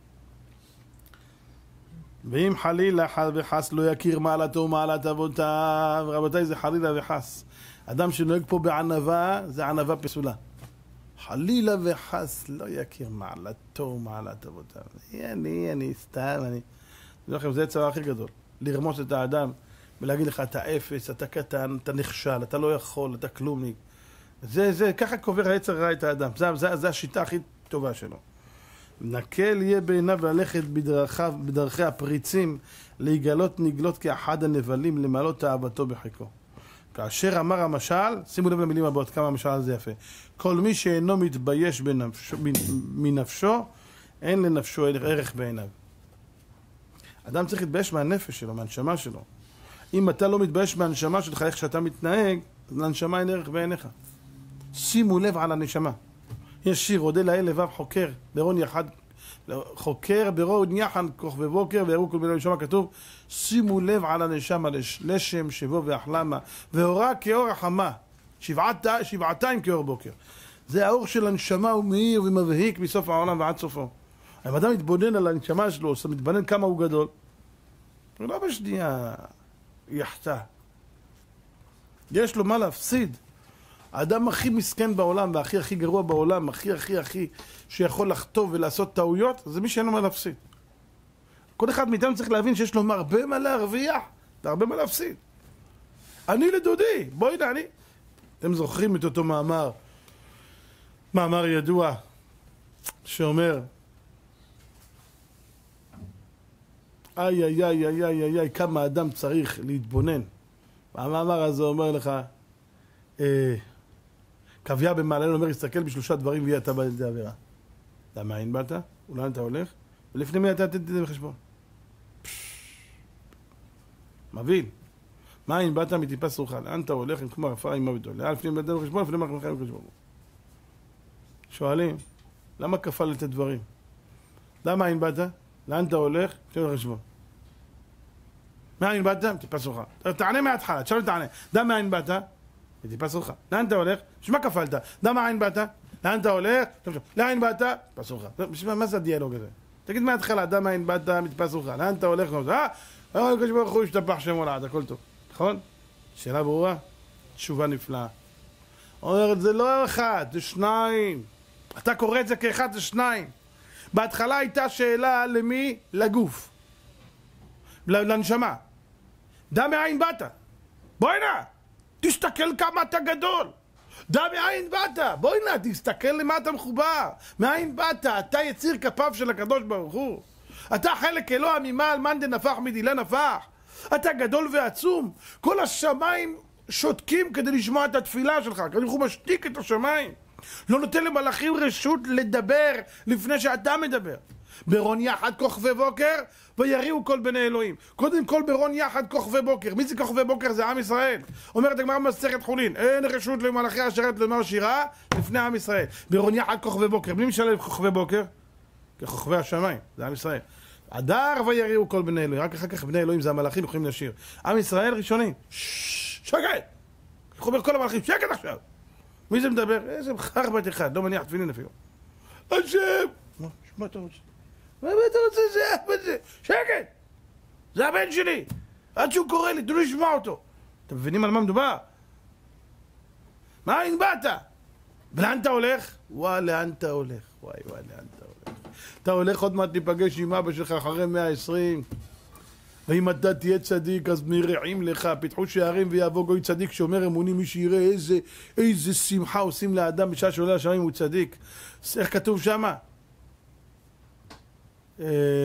S1: ואם חלילה וחס לא יכיר מעלתו ומעלת אבותיו, רבותיי, זה חלילה וחס. אדם שנוהג פה בענווה, זה ענווה פסולה. חלילה וחס לא יכיר מעלתו ומעלת אבותיו. אני, אני סתם, אני... זה הצרה הכי גדול. לרמוס את האדם ולהגיד לך, אתה אפס, אתה קטן, אתה נכשל, אתה לא יכול, אתה כלומניק. זה, זה, ככה קובר היצר רע את האדם. זה, זה, זה השיטה הכי טובה שלו. נקל יהיה בעיניו ללכת בדרכיו, בדרכי הפריצים, להיגלות נגלות כאחד הנבלים, למעלות אהבתו בחיקו. כאשר אמר המשל, שימו לב למילים הבאות, כמה המשל הזה יפה. כל מי שאינו מתבייש בנפשו, מנפשו, אין לנפשו ערך בעיניו. אדם צריך להתבייש מהנפש שלו, מהנשמה שלו. אם אתה לא מתבייש מהנשמה שלך, איך שאתה מתנהג, אז לנשמה אין ערך בעיניך. שימו לב על הנשמה. יש שיר, עודה לאל לבב חוקר, ברון יחד, חוקר ברון יחד, כוך ובוקר, ויראו כל מיני נשמה, כתוב, שימו לב על הנשמה, לשם, שבו ואחלמה, והורה כאור החמה, שבעת, שבעתיים כאור בוקר. זה האור של הנשמה, הוא מאיר ומבהיק מסוף העולם ועד סופו. אם אדם מתבונן על הנשמה שלו, מתבונן כמה הוא גדול, הוא לא בשנייה יחטא. יש לו מה להפסיד. האדם הכי מסכן בעולם, והכי הכי גרוע בעולם, הכי הכי הכי שיכול לחטוא ולעשות טעויות, זה מי שאין לו מה להפסיד. כל אחד מאיתנו צריך להבין שיש לו הרבה מה להרוויח, והרבה מה להפסיד. אני לדודי, בואי נה, אני... אתם זוכרים את אותו מאמר, מאמר ידוע, שאומר, איי איי איי איי איי איי איי, כמה אדם צריך להתבונן. המאמר הזה אומר לך, אה, קוויה במעלון אומר, הסתכל בשלושה דברים ויהיה אתה בידי עבירה. אתה מאין באת? אולי אתה הולך? ולפני מי אתה תתת את זה בחשבון? מבין. מאין באת מטיפה סרוחה? לאן אתה הולך? עם כמו הרפאה עם מוות עולה. לפני מי אתה בחשבון? לפני מי אתה בחשבון? שואלים, למה כפל לתת דברים? דה מאין באת? לאן אתה הולך? לפני מי בחשבון. מאין באת? מטיפה סרוחה. תענה מההתחלה, תשאל תענה. דה מאין באת? מטיפה סרוחה. לאן אתה הולך? שמה כפלת? דה מאין באת? לאן אתה הולך? לאן באת? מטיפה סרוחה. מה זה הדיאלוג הזה? תגיד מההתחלה, דה מאין באת? מטיפה סרוחה. לאן אתה הולך? אה? הקדוש ברוך הוא ישתבח שמו לעד, הכל טוב. נכון? שאלה ברורה? תשובה נפלאה. אומרת, זה לא אחד, זה שניים. אתה קורא את זה כאחד, זה שניים. בהתחלה הייתה שאלה למי? לגוף. לנשמה. דע מאין באת. בואי נא, תסתכל כמה אתה גדול. דע מאין באת. בואי נא, תסתכל למה אתה מחובר. מאין באת. אתה יציר כפיו של הקדוש ברוך הוא. אתה חלק אלוה ממעל מאן דנפח מדילה נפח. אתה גדול ועצום. כל השמיים שותקים כדי לשמוע את התפילה שלך. כי הוא משתיק את השמיים. לא נותן למלאכים רשות לדבר לפני שאתה מדבר. ברון יחד כוכבי בוקר ויריעו כל בני אלוהים. קודם כל ברון יחד כוכבי בוקר. מי זה כוכבי בוקר? זה עם ישראל. אומרת הגמרא במסכת חולין, אין רשות למלאכי השרת לומר שירה לפני עם ישראל. ברון יחד כוכבי בוקר. מי משלם כוכבי בוקר? ככוכבי השמיים, זה עם ישראל. הדר ויריעו כל בני אלוהים. רק אחר כך בני אלוהים זה המלאכים יכולים לשיר. עם ישראל ראשונים. שקט! אומר כל המלאכים, שקט עכשיו! מי זה מדבר? איזה חרבת אחד, לא מניח תפילין אפילו. השם! מה אתה רוצה? מה אתה רוצה? זה אבא זה! שקט! זה הבן שלי! עד שהוא קורא לי, תנו לשמוע אותו. אתם מבינים על מה מדובר? מאין באת? ולאן אתה הולך? וואי, לאן אתה הולך? וואי, וואי, לאן אתה הולך? אתה הולך עוד מעט להיפגש עם אבא שלך אחרי מאה ועשרים. ואם אתה תהיה צדיק, אז מרעים לך, פיתחו שערים ויבוא גוי צדיק שאומר אמונים, מי שיראה איזה, איזה שמחה עושים לאדם בשעה שעולה השמיים הוא צדיק. איך כתוב שמה? אה,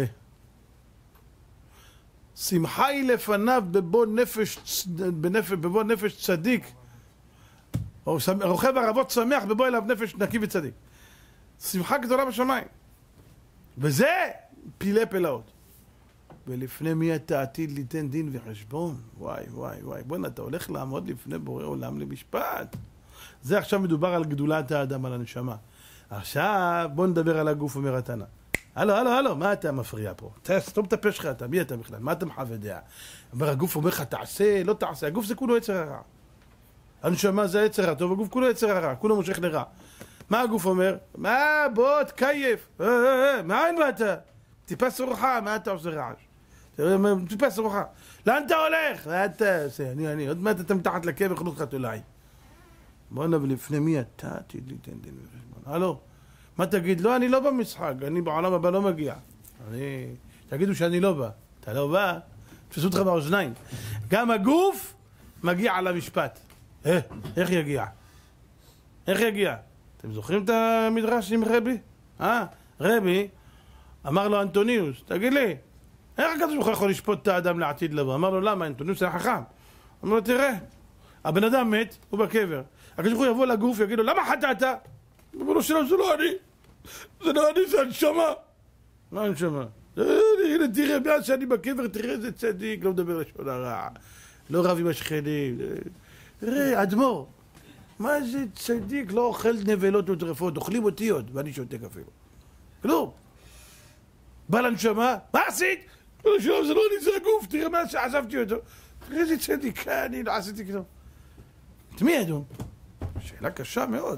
S1: שמחה היא לפניו בבוא נפש, בנפש, בבוא נפש צדיק. או רוכב ערבות שמח בבוא אליו נפש נקי וצדיק. שמחה גדולה בשמיים. וזה פילי פלאות. ולפני מי אתה עתיד ליתן דין וחשבון? וואי וואי וואי, בוא'נה, אתה הולך לעמוד לפני בורא עולם למשפט. זה עכשיו מדובר על גדולת האדם, על הנשמה. עכשיו בוא נדבר על הגוף, אומר התנא. הלו, הלו, הלו, מה אתה מפריע פה? תסתום את הפה שלך, אתה, מי אתה בכלל? מה אתה מחווה דעה? אומר, הגוף אומר לך, תעשה, לא תעשה. הגוף זה כולו יצר הרע. הנשמה זה יצר הרע, טוב, הגוף כולו יצר הרע, כולו מושך לרע. מה הגוף אומר? מה, בוא, תקייף. אה, אה, אה, מאין באת? טיפה סורך, מה אתה עושה רעש? טיפה סורך. לאן אתה הולך? לאן אתה עושה? אני, אני, עוד מעט אתה מתחת לקבר, יכולו לך תולעי. בוא נבוא לפני מי אתה תגיד לי, תן דין וחשבון. הלו, מה תגיד? לא, אני לא במשחק, אני בעולם הבא לא מגיע. אני... תגידו שאני לא בא. אתה לא בא? תפסו אותך באוזניים. גם הגוף מגיע על המשפט. אה, איך יגיע? איך יגיע? אתם זוכרים את המדרש עם רבי? אה? רבי אמר לו אנטוניוס, תגיד לי, איך הקדוש ברוך הוא יכול לשפוט את האדם לעתיד לבוא? אמר לו, למה? אנטוניוס היה חכם. אמר לו, תראה, הבן אדם מת, הוא בקבר. הקדוש ברוך הוא יבוא לגוף, יגיד לו, למה חטאת? אמר לו, שלא, זה לא אני. זה לא אני, זה הנשמה. מה הנשמה? הנה, תראה, מאז שאני בקבר, תראה איזה צדיק, לא מדבר לשון הרע. לא רב עם השכנים. תראה, אדמו"ר. מה זה צדיק? לא אוכל נבלות וטרפות, אוכלים אותי עוד, ואני שותק אפילו. כלום. בא לנשמה, מה עשית? זה לא אני, זה הגוף, תראה מה שעזבתי אותו. תראה איזה צדיק, אני לא עשיתי כלום. את מי אדום? שאלה קשה מאוד.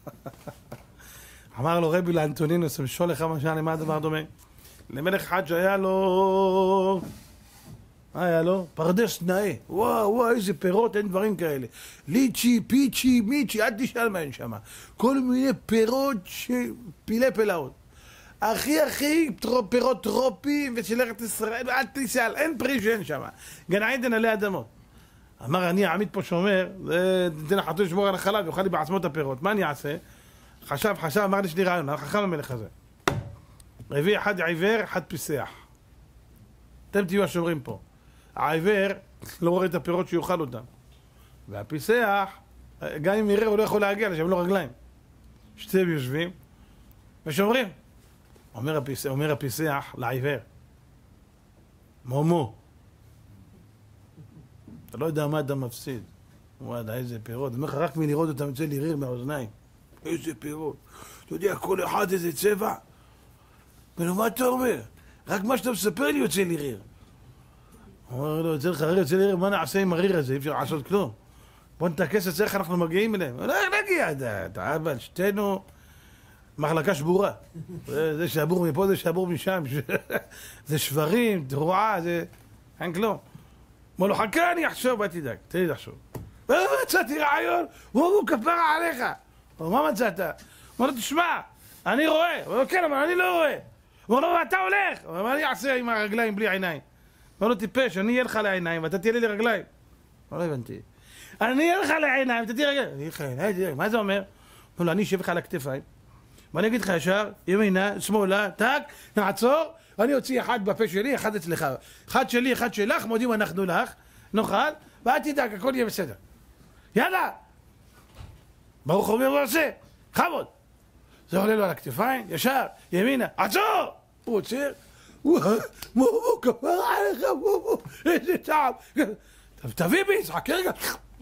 S1: אמר לו רבי לאנטונינוס, משול לך מה שאני, מה הדבר דומה? למלך אחד שהיה לו... מה היה לו? פרדס נאה. וואו, וואו, איזה פירות, אין דברים כאלה. ליצ'י, פיצ'י, מיצ'י, אל תשאל מה אין שם. כל מיני פירות שפילי פלאות. הכי הכי פירות טרופיים ושל ארץ ישראל, אל תשאל, אין פרי שאין שם. גן עדן עלי אדמות. אמר, אני העמיד פה שאומר, תן לחתו לשמור על החלב, יאכל לי בעצמו את הפירות. מה אני אעשה? חשב, חשב, אמר לי שלי רעיון, החכם המלך הזה. הביא אחד עיוור, אחד פיסח. אתם תהיו השומרים פה. העיוור לא רואה את הפירות שיוכל אותם. והפיסח גם אם יראה הוא לא יכול להגיע לשם, לא רגליים. שתיהם יושבים ושומרים. אומר הפיסח, אומר הפיסח לעיוור, מומו, אתה לא יודע מה אתה מפסיד. וואלה, איזה פירות. אומר לך, רק מלראות אותם יוצא לי ריר מהאוזניים. איזה פירות. אתה יודע, כל אחד איזה צבע. ולא, מה אתה אומר? רק מה שאתה מספר לי יוצא לי ריר. הוא אומר לו, יוצא לך ריר, יוצא לי ריר, מה נעשה עם הריר הזה? אי אפשר לעשות כלום. בוא נתעקס את זה, איך אנחנו מגיעים אליהם. לא, איך נגיע? אתה אבא, שתינו מחלקה שבורה. זה שבור מפה, זה שבור משם. זה שברים, תרועה, זה... אין כלום. אמר לו, חכה, אני אחשוב, אל תדאג, תן לי לחשוב. מצאתי רעיון, הוא כפרה עליך. מה מצאת? אמר לו, תשמע, אני רואה. אמר לו, כן, אבל אני לא רואה. אמר לו, אתה הולך. אמר לו, מה אני אעשה עם הרגליים בלי עיניים? אמר לו, טיפש, אני אהיה לך לעיניים ואתה תהיה לי לרגליים. אמר לו, הבנתי. אני אהיה לך לעיניים, אתה תהיה רגליים. אני אהיה לך לעיניים, מה זה אומר? אמר לו, אני אשב לך על הכתפיים. ואני אגיד לך ישר, ימינה, שמאלה, טק, נעצור, אני אוציא אחד בפה שלי, אחד אצלך. אחד שלי, אחד שלך, מודים אנחנו לך, נאכל, ואל תדאג, הכל יהיה בסדר. יאללה! ברוך אומר לו עושה, חבוד. זה עולה לו על הכתפיים, ישר, ימינה, עצור! הוא עוצר, הוא כפר עליך, איזה טעם. תביא בי, יצחק, רגע.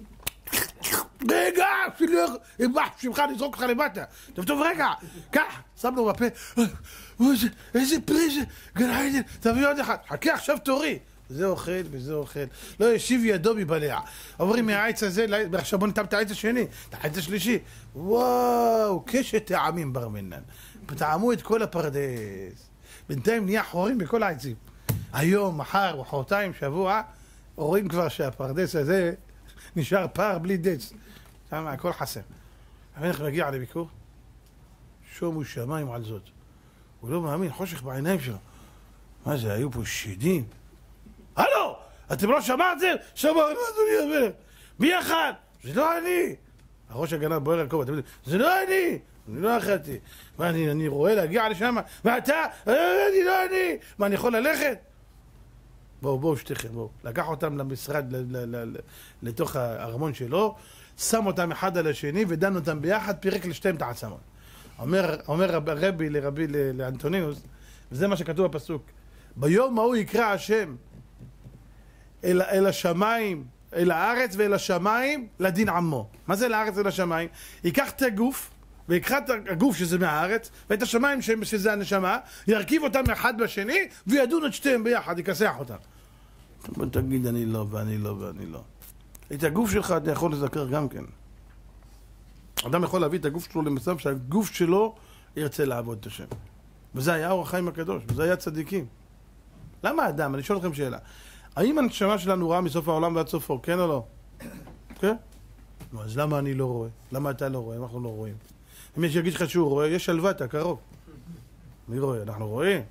S1: רגע, שמך נזרוק אותך למטה. טוב טוב, רגע, קח, שם לו בפה. איזה פרי זה, גן עדן, תביא עוד אחד. חכה, עכשיו תורי. זה אוכל וזה אוכל. לא ישיב ידו מבלע. עוברים מהעץ הזה, עכשיו בוא נטעם את העץ השני, את העץ השלישי. וואו, קשת טעמים בר מינן. טעמו את כל הפרדס. בינתיים נהיה חורים בכל העצים. היום, מחר, מחרתיים, שבוע, רואים כבר שהפרדס הזה נשאר פער בלי דץ. שם הכל חסר. המלך מגיע לביקור, שומו שמיים על זאת. הוא לא מאמין, חושך בעיניים שלו. מה זה, היו פה שדים? הלו! אתם לא שמעתם? שמענו, אדוני המלך. מי יחד? זה לא אני! הראש הגנב בוער על כובע, אתם יודעים, זה לא אני! אני לא אכלתי. מה, אני, אני רואה להגיע לשם? ואתה? אני לא אני! מה, אני יכול ללכת? בואו, בואו שתיכם, בואו. לקח אותם למשרד, ל, ל, ל, ל, לתוך הארמון שלו, שם אותם אחד על השני ודן אותם ביחד, פירק לשתיהם את העצמות. אומר, אומר רב, רבי לרבי לאנטונינוס, וזה מה שכתוב בפסוק, ביום ההוא יקרא השם אל, אל השמיים, אל הארץ ואל השמיים לדין עמו. מה זה לארץ ואל השמיים? ייקח את הגוף, ויקח את הגוף שזה מהארץ, ואת השמיים שזה הנשמה, ירכיב אותם אחד בשני, וידון את שתיהם ביחד, יכסח אותם. בוא תגיד אני לא, ואני לא, ואני לא. את הגוף שלך אתה יכול לזכר גם כן. אדם יכול להביא את הגוף שלו למצב שהגוף שלו ירצה לעבוד את השם. וזה היה אור החיים הקדוש, וזה היה צדיקים. למה אדם? אני שואל לכם שאלה. האם הנשמה שלנו רעה מסוף העולם ועד סופו, כן או לא? כן? אז למה אני לא רואה? למה אתה לא רואה? אנחנו לא רואים. אם יש יגיד לך שהוא רואה, יש שלוותה, קרוב. מי רואה? אנחנו רואים.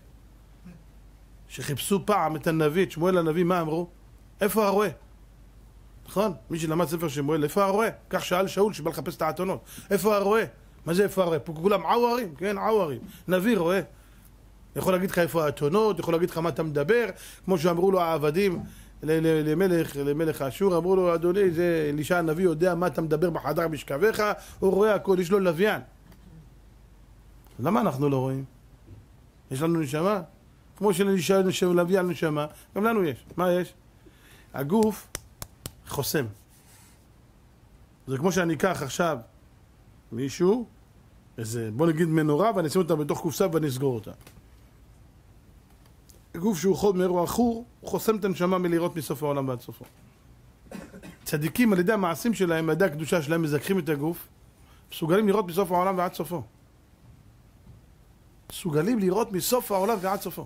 S1: שחיפשו פעם את הנביא, את שמואל הנביא, מה אמרו? איפה הרואה? נכון? מי שלמד ספר שמואל, איפה הרואה? כך שאל שאול שבא לחפש את האתונות. איפה הרואה? מה זה איפה הרואה? פה כולם עוורים, כן, עוורים. נביא רואה. יכול להגיד לך איפה האתונות, יכול להגיד לך מה אתה מדבר, כמו שאמרו לו העבדים למלך, למלך אשור, אמרו לו, אדוני, זה אלישע הנביא יודע מה אתה מדבר בחדר משכבך, הוא רואה הכל, יש לו לוויין. למה אנחנו לא רואים? יש לנו נשמה? כמו שלאלישע לוויין נשמה, גם לנו יש. מה יש? הגוף חוסם. זה כמו שאני אקח עכשיו מישהו, איזה, בוא נגיד מנורה, ואני אשים אותה בתוך קופסה ואני אסגור אותה. הגוף שהוא חוד מאירוע אחור, הוא חוסם את הנשמה מלראות מסוף העולם ועד סופו. צדיקים על ידי המעשים שלהם, על ידי הקדושה שלהם, מזכחים את הגוף, מסוגלים לראות מסוף העולם ועד סופו. מסוגלים לראות מסוף העולם ועד סופו.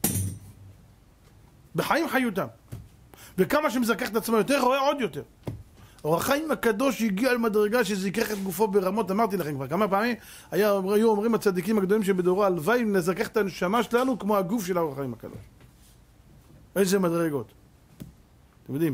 S1: בחיים חיותם. וכמה שמזכח את עצמו יותר, רואה עוד יותר. אור החיים הקדוש הגיע למדרגה שזיכך את גופו ברמות, אמרתי לכם כבר כמה פעמים, היה, היו אומרים הצדיקים הגדולים שבדורו, הלוואי נזכח את הנשמה שלנו כמו הגוף של אור החיים הקדוש. איזה מדרגות. אתם יודעים,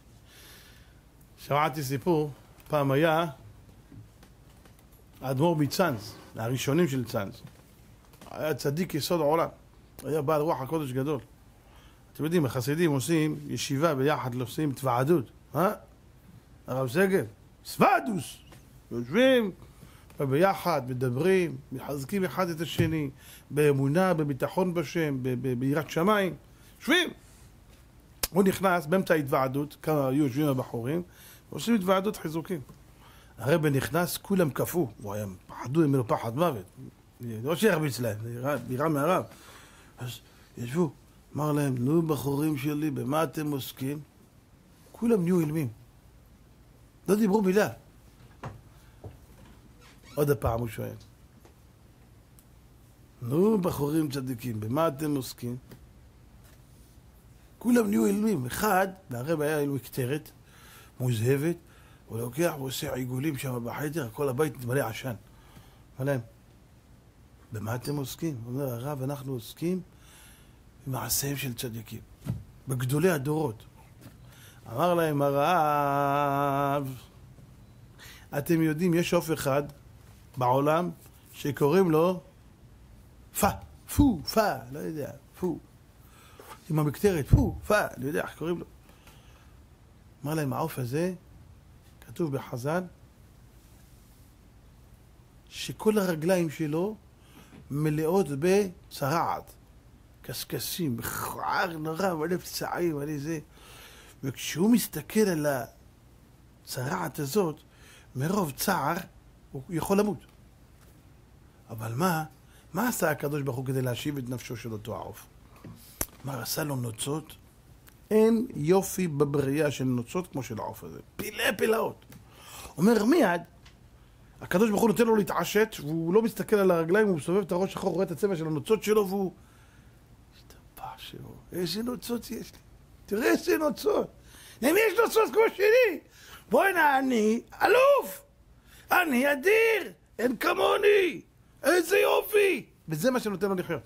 S1: שמעתי סיפור, פעם היה האדמו"ר מצאנז, הראשונים של צאנז. היה צדיק יסוד העולם, היה בעל רוח הקודש גדול. אתם יודעים, החסידים עושים ישיבה ביחד, עושים תוועדות, אה? הרב סגל, סוודוס. יושבים וביחד מדברים, מחזקים אחד את השני, באמונה, בביטחון בשם, ביראת שמיים. יושבים. הוא נכנס באמצע התוועדות, כמה היו יושבים הבחורים, ועושים התוועדות חיזוקים. הרב נכנס, כולם קפאו, פחדו ממנו פחד מוות. לא שירביץ להם, זה יראה מהרב. אז ישבו, אמר להם, נו בחורים שלי, במה אתם עוסקים? כולם נהיו אילמים. לא דיברו מילה. עוד הפעם הוא שואל. נו בחורים צדיקים, במה אתם עוסקים? כולם נהיו אילמים. אחד, והרב היה אילו מקטרת, מוזהבת, הוא לוקח ועושה עיגולים שם בחדר, כל הבית נתמלא עשן. אמר להם, במה אתם עוסקים? הוא אומר, הרב, אנחנו עוסקים במעשיהם של צדיקים, בגדולי הדורות. אמר להם הרב, אתם יודעים, יש עוף אחד בעולם שקוראים לו פה, פו, פה, לא יודע, פו. עם המקטרת, פו, פה, אני יודע איך קוראים לו. אמר להם, העוף הזה, כתוב בחז"ל, שכל הרגליים שלו מלאות בצרעת, קשקשים, מכוער נורא, מלא פצעים, מלא זה. וכשהוא מסתכל על הצרעת הזאת, מרוב צער, הוא יכול למות. אבל מה, מה עשה הקדוש ברוך הוא כדי להשיב את נפשו של אותו העוף? מה, עשה לו נוצות? אין יופי בבריאה של נוצות כמו של העוף הזה. פילי פלאות. אומר מיד, הקדוש ברוך הוא נותן לו להתעשת, והוא לא מסתכל על הרגליים, הוא מסובב את הראש אחור, רואה את הצבע של הנוצות שלו, והוא... השתפע שלו, איזה נוצות יש לי? תראה איזה נוצות. למי יש נוצות כמו שלי? בואי הנה, אני אלוף! אני אדיר! אין כמוני! איזה יופי! וזה מה שנותן לו לחיות.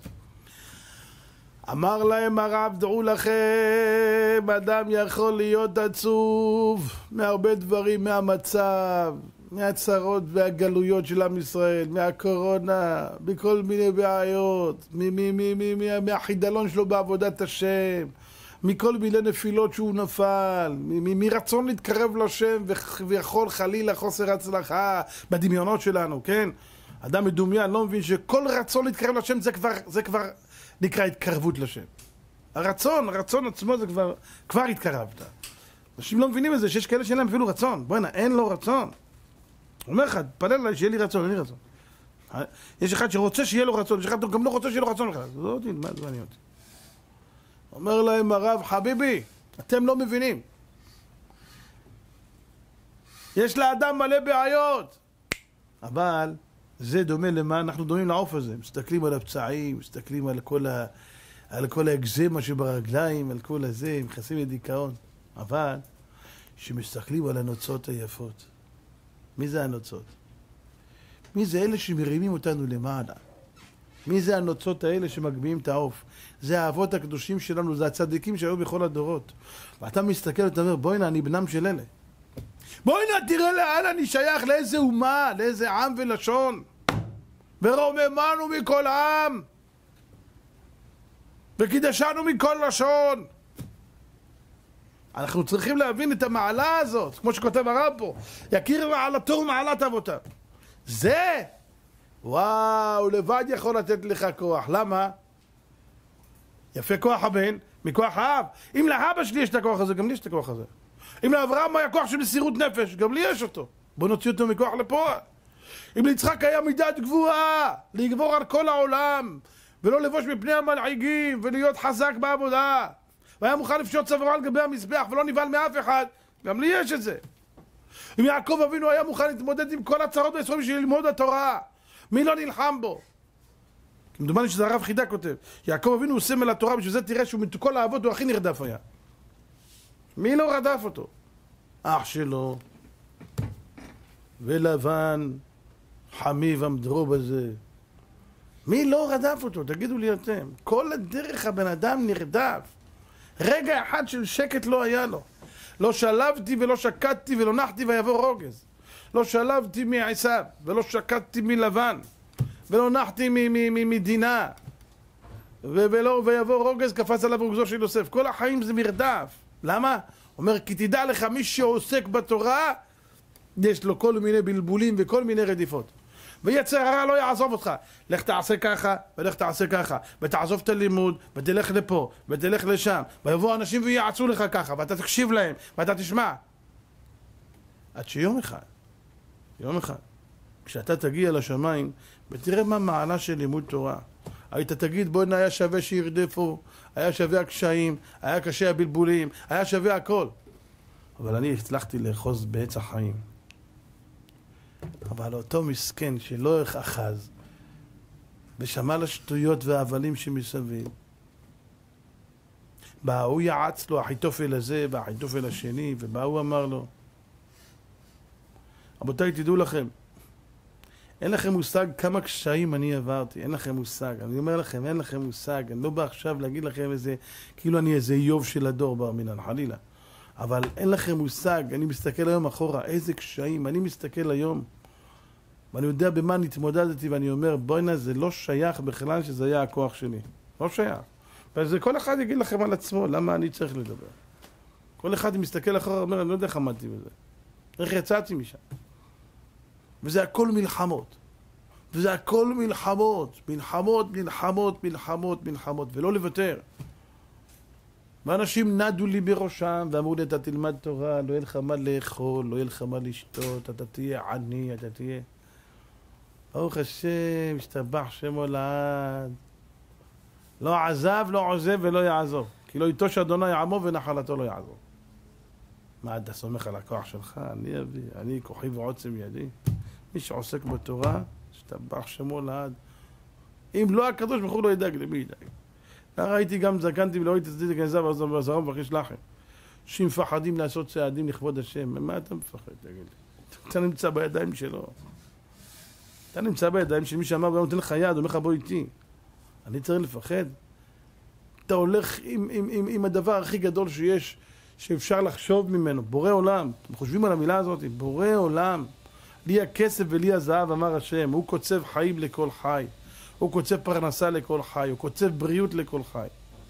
S1: אמר להם הרב, דעו לכם, אדם יכול להיות עצוב מהרבה דברים, מהמצב, מהצרות והגלויות של עם ישראל, מהקורונה, בכל מיני בעיות, מהחידלון שלו בעבודת השם, מכל מיני נפילות שהוא נפל, מרצון להתקרב לשם ויכול חלילה חוסר הצלחה בדמיונות שלנו, כן? אדם מדומיין לא מבין שכל רצון להתקרב לשם זה כבר, זה כבר נקרא התקרבות לשם. הרצון, הרצון עצמו זה כבר, כבר התקרבת. אנשים לא מבינים את זה, שיש כאלה שאין להם אפילו רצון. בוא'נה, אין לו רצון. הוא אומר לך, תפלל עליי שיהיה לי רצון, אין לי רצון. יש אחד שרוצה שיהיה לו רצון, יש אחד גם לא רוצה שיהיה לו רצון בכלל. זה לא אותי, מה זה מעניין אותי? אומר להם הרב, חביבי, אתם לא מבינים. יש לאדם מלא בעיות. אבל זה דומה למה? אנחנו דומים לעוף הזה. מסתכלים על הפצעים, מסתכלים על כל, ה... על כל האקזמה שברגליים, על כל הזה, מכסים לדיכאון. אבל שמסתכלים על הנוצות היפות. מי זה הנוצות? מי זה אלה שמרימים אותנו למעלה? מי זה הנוצות האלה שמגביהים את העוף? זה האבות הקדושים שלנו, זה הצדיקים שהיו בכל הדורות. ואתה מסתכל ואתה אומר, בואי נה, אני בנם של אלה. בואי נה, תראה לאן אני שייך, לאיזה אומה, לאיזה עם ולשון. ורוממנו מכל עם. וקידשנו מכל לשון. אנחנו צריכים להבין את המעלה הזאת, כמו שכותב הרב פה. יכיר מעלתו ומעלת אבותיו. זה, וואו, לבד יכול לתת לך כוח. למה? יפה כוח הבן, מכוח האב. אם לאבא שלי יש את הכוח הזה, גם לי יש את הכוח הזה. אם לאברהם היה כוח של מסירות נפש, גם לי יש אותו. בוא נוציא אותו מכוח לפועל. אם ליצחק היה מידת גבורה, לגבור על כל העולם, ולא לבוש מפני המלעיגים, ולהיות חזק בעבודה, והיה מוכן לפשוט צווארו על גבי המזבח, ולא נבהל מאף אחד, גם לי יש את זה. אם יעקב אבינו היה מוכן להתמודד עם כל הצרות והיסורים בשביל ללמוד התורה, מי לא נלחם בו? כמדומני שזה הרב חידה כותב, יעקב אבינו הוא סמל התורה, בשביל זה תראה שהוא מתכל האבות הוא הכי נרדף היה. מי לא רדף אותו? אח שלו, ולבן, חמיב המדרוב הזה. מי לא רדף אותו? תגידו לי אתם. כל הדרך הבן אדם נרדף. רגע אחד של שקט לא היה לו. לא שלבתי ולא שקטתי ולא נחתי ויבוא רוגז. לא שלבתי מעשיו ולא שקטתי מלבן. ולא נחתי מדינה. ולא ויבוא רוגז קפץ עליו רוגזו של יוסף. כל החיים זה מרדף. למה? אומר, כי תדע לך, מי שעוסק בתורה, יש לו כל מיני בלבולים וכל מיני רדיפות. ויצר הרע לא יעזוב אותך. לך תעשה ככה, ולך תעשה ככה, ותעזוב את הלימוד, ותלך לפה, ותלך לשם, ויבואו אנשים ויעצו לך ככה, ואתה תקשיב להם, ואתה תשמע. עד שיום אחד, יום אחד, כשאתה תגיע לשמיים, ותראה מה מעלה של לימוד תורה. היית תגיד, בואי, היה שווה שירדפו, היה שווה הקשיים, היה קשה הבלבולים, היה שווה הכל. אבל אני הצלחתי לאחוז בעץ החיים. אבל אותו מסכן שלא אחז, ושמע לשטויות והאבלים שמסביב, בא הוא יעץ לו, אחיתופל הזה והאחיתופל השני, ובא הוא אמר לו, רבותיי, תדעו לכם, אין לכם מושג כמה קשיים אני עברתי, אין לכם מושג, אני אומר לכם, אין לכם מושג, אני לא בא עכשיו להגיד לכם איזה, כאילו אני איזה איוב של הדור בר מינן, חלילה, אבל אין לכם מושג, אני מסתכל היום אחורה, איזה קשיים, אני מסתכל היום, ואני יודע במה נתמודדתי, ואני אומר, בוא'נה, זה לא שייך בכלל שזה היה הכוח שלי, לא שייך, וזה כל אחד יגיד לכם על עצמו, למה אני צריך לדבר, כל אחד מסתכל אחורה, אומר, אני לא יודע איך עמדתי בזה, איך יצאתי משם, וזה הכל מלחמות, וזה הכל מלחמות, מלחמות, מלחמות, מלחמות, מלחמות, ולא לוותר. ואנשים נדו לי בראשם, ואמרו לי, אתה תלמד תורה, לא יהיה לך מה לאכול, לא יהיה לך מה לשתות, אתה תהיה עני, אתה תהיה... ברוך השם, השתבח שמו לעד. לא עזב, לא עוזב ולא יעזוב, כי לא יטוש אדוני עמו ונחלתו לא יעזוב. מה, אתה סומך על הכוח שלך? אני אביא, אני כוחי ועוצם ידי. מי שעוסק בתורה, השתבח שמו לעד. אם לא הקדוש ברוך הוא לא ידאג, למי ידאג? ראיתי גם זקנתי ולא ראיתי צדיק גנזיו ועזרה ומבקש לחם. אנשים מפחדים לעשות צעדים לכבוד השם. מה אתה מפחד? תגיד לי. אתה נמצא בידיים שלו. אתה נמצא בידיים של מי שאמר, הוא נותן לך יד, אומר לך בוא איתי. אני צריך לפחד. אתה הולך עם, עם, עם, עם הדבר הכי גדול שיש, שאפשר לחשוב ממנו. בורא עולם. אתם חושבים על המילה הזאת? בורא עולם. לי הכסף ולי הזהב, אמר השם. הוא קוצב חיים לכל חי. הוא קוצב פרנסה לכל חי. הוא קוצב בריאות לכל חי.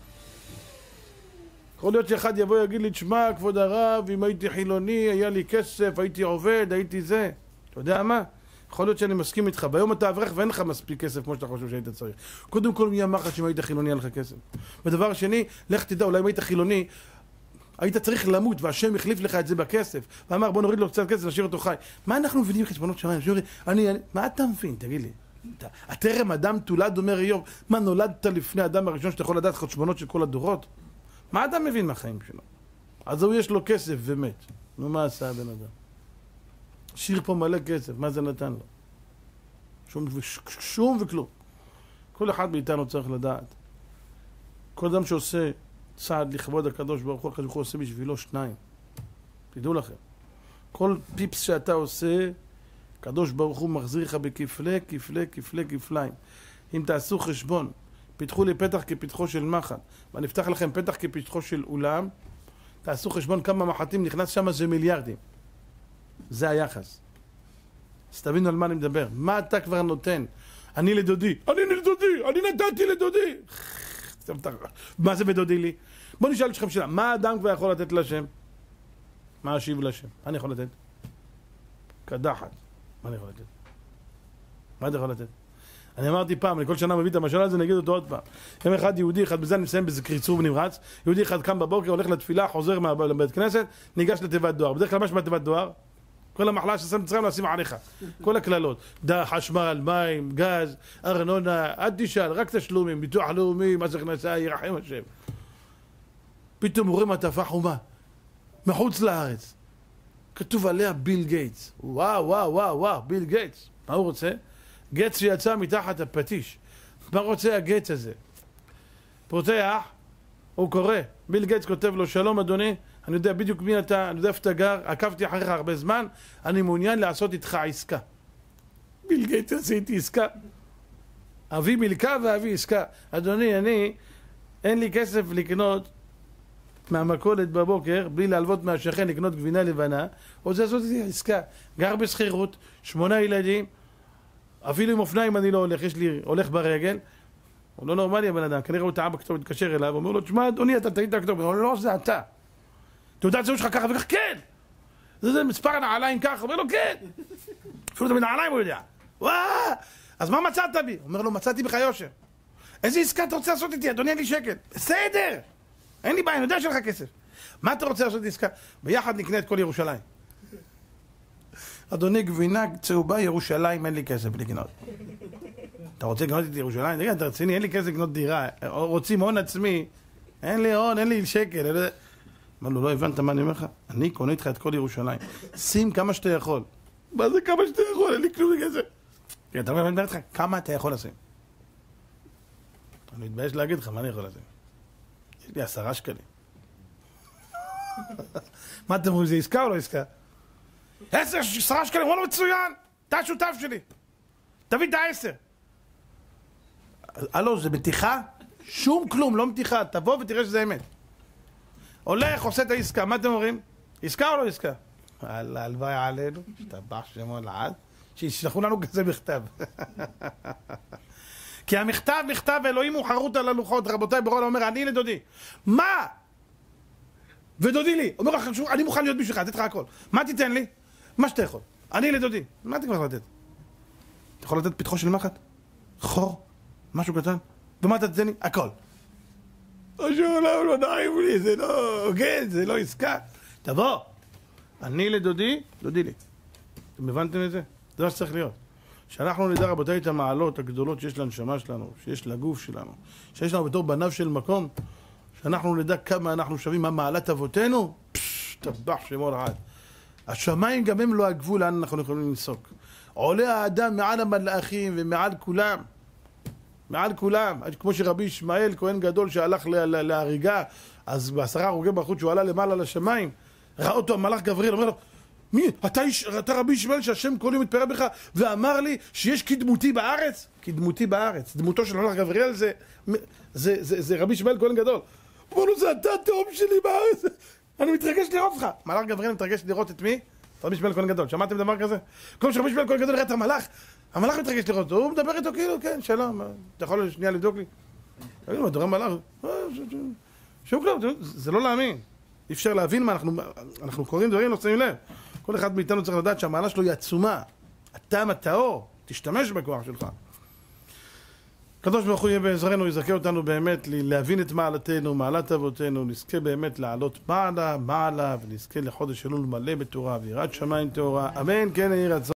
S1: יכול להיות שאחד יבוא ויגיד לי, תשמע, כבוד הרב, אם הייתי חילוני, היה לי כסף, הייתי עובד, הייתי זה. אתה יודע מה? יכול להיות שאני מסכים איתך. ביום אתה אברך ואין לך מספיק כסף כמו שאתה חושב שהיית צריך. קודם כל, מי אמר לך שאם היית חילוני, היה לך כסף? ודבר שני, לך תדע, אולי אם היית חילוני, היית צריך למות, והשם החליף לך את זה בכסף, ואמר בוא נוריד לו קצת כסף, נשאיר אותו חי. מה אנחנו מבינים חשבונות שמיים? אני, אני, מה אתה מבין? תגיד לי. הטרם אדם תולד, אומר איוב, מה נולדת לפני אדם הראשון שאתה יכול לדעת חשבונות של כל הדורות? מה אדם מבין מהחיים שלו? אז הוא יש לו כסף ומת. נו, מה עשה הבן אדם? שיר פה מלא כסף, מה זה נתן לו? שום, שום וכלום. כל אחד מאיתנו צריך לדעת. כל אדם שעושה צעד לכבוד הקדוש ברוך הוא, הקדוש ברוך הוא עושה בשבילו שניים. תדעו לכם. כל פיפס שאתה עושה, הקדוש ברוך הוא מחזיר לך בכפלי, כפלי, כפלי, כפליים. אם תעשו חשבון, פיתחו לי פתח כפתחו של מחט, ואני אפתח לכם פתח כפתחו של אולם, תעשו חשבון כמה מחטים נכנס שם, זה מיליארדים. זה היחס. אז תבינו על מה אני מדבר. מה אתה כבר נותן? אני לדודי. אני לדודי, אני נתתי לדודי. מה זה בדודי לי? בוא נשאל אתכם שאלה. מה האדם כבר יכול לתת לשם? מה אשיב לשם? מה אני יכול לתת? קדחת. מה אני יכול לתת? מה אתה יכול לתת? אני אמרתי פעם, אני כל שנה מביא את המשל הזה, נגיד אותו עוד פעם. יום אחד יהודי אחד, בזה אני מסיים בזה קריצור ונמרץ, יהודי אחד קם בבוקר, הולך לתפילה, חוזר מהבית כנסת, ניגש לתיבת דואר. בדרך כלל מה שבתיבת דואר? כל המחלה ששם צריכים לשים עליך. כל הכללות. דה, חשמל, מים, גז, ארנונה, אל תשאל, רק תשלומים, ביטוח לאומי, מס הכנסה, ירחם השם. פתאום רואים מעטפה חומה, מחוץ לארץ. כתוב עליה ביל גייטס. וואו, וואו, וואו, וואו, ביל גייטס. מה הוא רוצה? גייטס שיצא מתחת הפטיש. מה רוצה הגייטס הזה? פותח, הוא קורא. ביל גייטס כותב לו, שלום אדוני, אני יודע בדיוק מי אתה, אני יודע איפה אתה גר, עקבתי אחריך הרבה זמן, אני מעוניין לעשות איתך עסקה. ביל גייטס עשה איתי עסקה. אביא מלכה ואביא עסקה. אדוני, אני, אין לי כסף לקנות מהמכולת בבוקר, בלי להלוות מהשכן לקנות גבינה לבנה, רוצה לעשות איתי עסקה. גר בשכירות, שמונה ילדים, אפילו עם אופניים אני לא הולך, יש לי הולך ברגל, הוא לא נורמלי הבן אדם, כנראה הוא טעה בכתוב, מתקשר אליו, הוא אומר לו, תשמע אדוני, אתה טעית בכתוב, הוא אומר לו, לא, זה אתה. תעודת זהות שלך ככה וכך, כן! זה, זה מספר נעליים ככה, אומר לו כן. אפילו זה בנעליים הוא יודע. וואה, אז מה מצאת בי? אומר לו, מצאתי בך יושר. איזה עסקה אתה רוצה לעשות איתי? אדוני, אין לי שקל. בסדר, אין לי בעיה, אני יודע שלך כסף. מה אתה רוצה לעשות עסקה? ביחד נקנה את כל ירושלים. אדוני, גבינה צהובה ירושלים, אין לי כסף לקנות. אתה רוצה לקנות את ירושלים? תגיד, אתה רציני, אין לי כסף לקנות דירה. רוצים הון עצמי, אין לי הון, אין לי שקל. אמר לו, לא הבנת מה אני אומר לך? אני קונה איתך את כל ירושלים. שים כמה שאתה יכול. מה זה כמה שאתה יכול? אין לי כלום לכסף. אתה לא מבין לך, כמה אתה יכול לשים? אני מתבייש להגיד לך, מה אני יכול לשים? יש לי עשרה שקלים. מה אתם אומרים, זה עסקה או לא עסקה? עשר, עשרה שקלים, הוא לא מצוין! אתה השותף שלי. תביא את העשר. הלו, זה מתיחה? שום כלום, לא מתיחה. תבוא ותראה שזה אמת. הולך, עושה את העסקה, מה אתם אומרים? עסקה או לא עסקה? הלוואי עלינו, שתבח שמו לעד, שישלחו לנו כזה מכתב. כי המכתב, מכתב אלוהים הוא חרוט על הלוחות. רבותיי, ברול אומר, אני לדודי. מה? ודודי לי. אומר לך, אני מוכן להיות בשבילך, לתת לך הכל. מה תיתן לי? מה שאתה יכול. אני לדודי. מה אתה כבר לתת? אתה יכול לתת פתחו של מחט? חור? משהו קטן? ומה אתה תיתן לי? הכל. לא, לא נעים לי, זה לא... כן, זה לא עסקה. תבוא. אני לדודי, דודי לי. אתם הבנתם את זה? זה מה שצריך להיות. שאנחנו נדע, רבותיי, את המעלות הגדולות שיש לנשמה שלנו, שיש לגוף שלנו, שיש לנו בתור בניו של מקום, שאנחנו נדע כמה אנחנו שווים, מה מעלת אבותינו, פשש, טבח שמו לעד. השמיים גם הם לא הגבול לאן אנחנו יכולים לנסוק. עולה האדם מעל המלאכים ומעל כולם. מעל כולם. כמו שרבי ישמעאל, כהן גדול שהלך להריגה, אז בעשרה הרוגי בחוץ שהוא עלה למעלה לשמיים, ראה אותו המלאך גבריאל, אומר לו, מי? אתה, אתה רבי ישמעאל שהשם כל יום התפאר בך ואמר לי שיש כדמותי בארץ? כדמותי בארץ. דמותו של המלאך גבריאל זה, זה, זה, זה, זה רבי ישמעאל כהן גדול. הוא אומר לו, זה אתה התאום שלי בארץ. אני מתרגש לראות לך. מלאך גבריאל מתרגש לראות את מי? רבי ישמעאל כהן גדול. שמעתם דבר כזה? כל שרבי ישמעאל כהן גדול ראה את המלאך, המלאך מתרגש לראות אותו. הוא מדבר איתו כאילו, כן, שלום. אתה יכול שנייה לבדוק לי? תגיד לו, אתה רואה מלאך? שום כלום, זה לא להאמין. אי אפשר להבין מה אנחנו, אנחנו קוראים דברים, לא שמים לב. כל אחד מאיתנו צריך לדעת שהמעלה שלו היא עצומה. הטעם הטהור, תשתמש בכוח שלך. הקדוש ברוך הוא יהיה בעזרנו, יזכה אותנו באמת להבין את מעלתנו, מעלת אבותינו, נזכה באמת לעלות מעלה, מעלה, ונזכה לחודש אלול מלא בתורה ויראת שמיים טהורה. אמן, כן יהי רצון.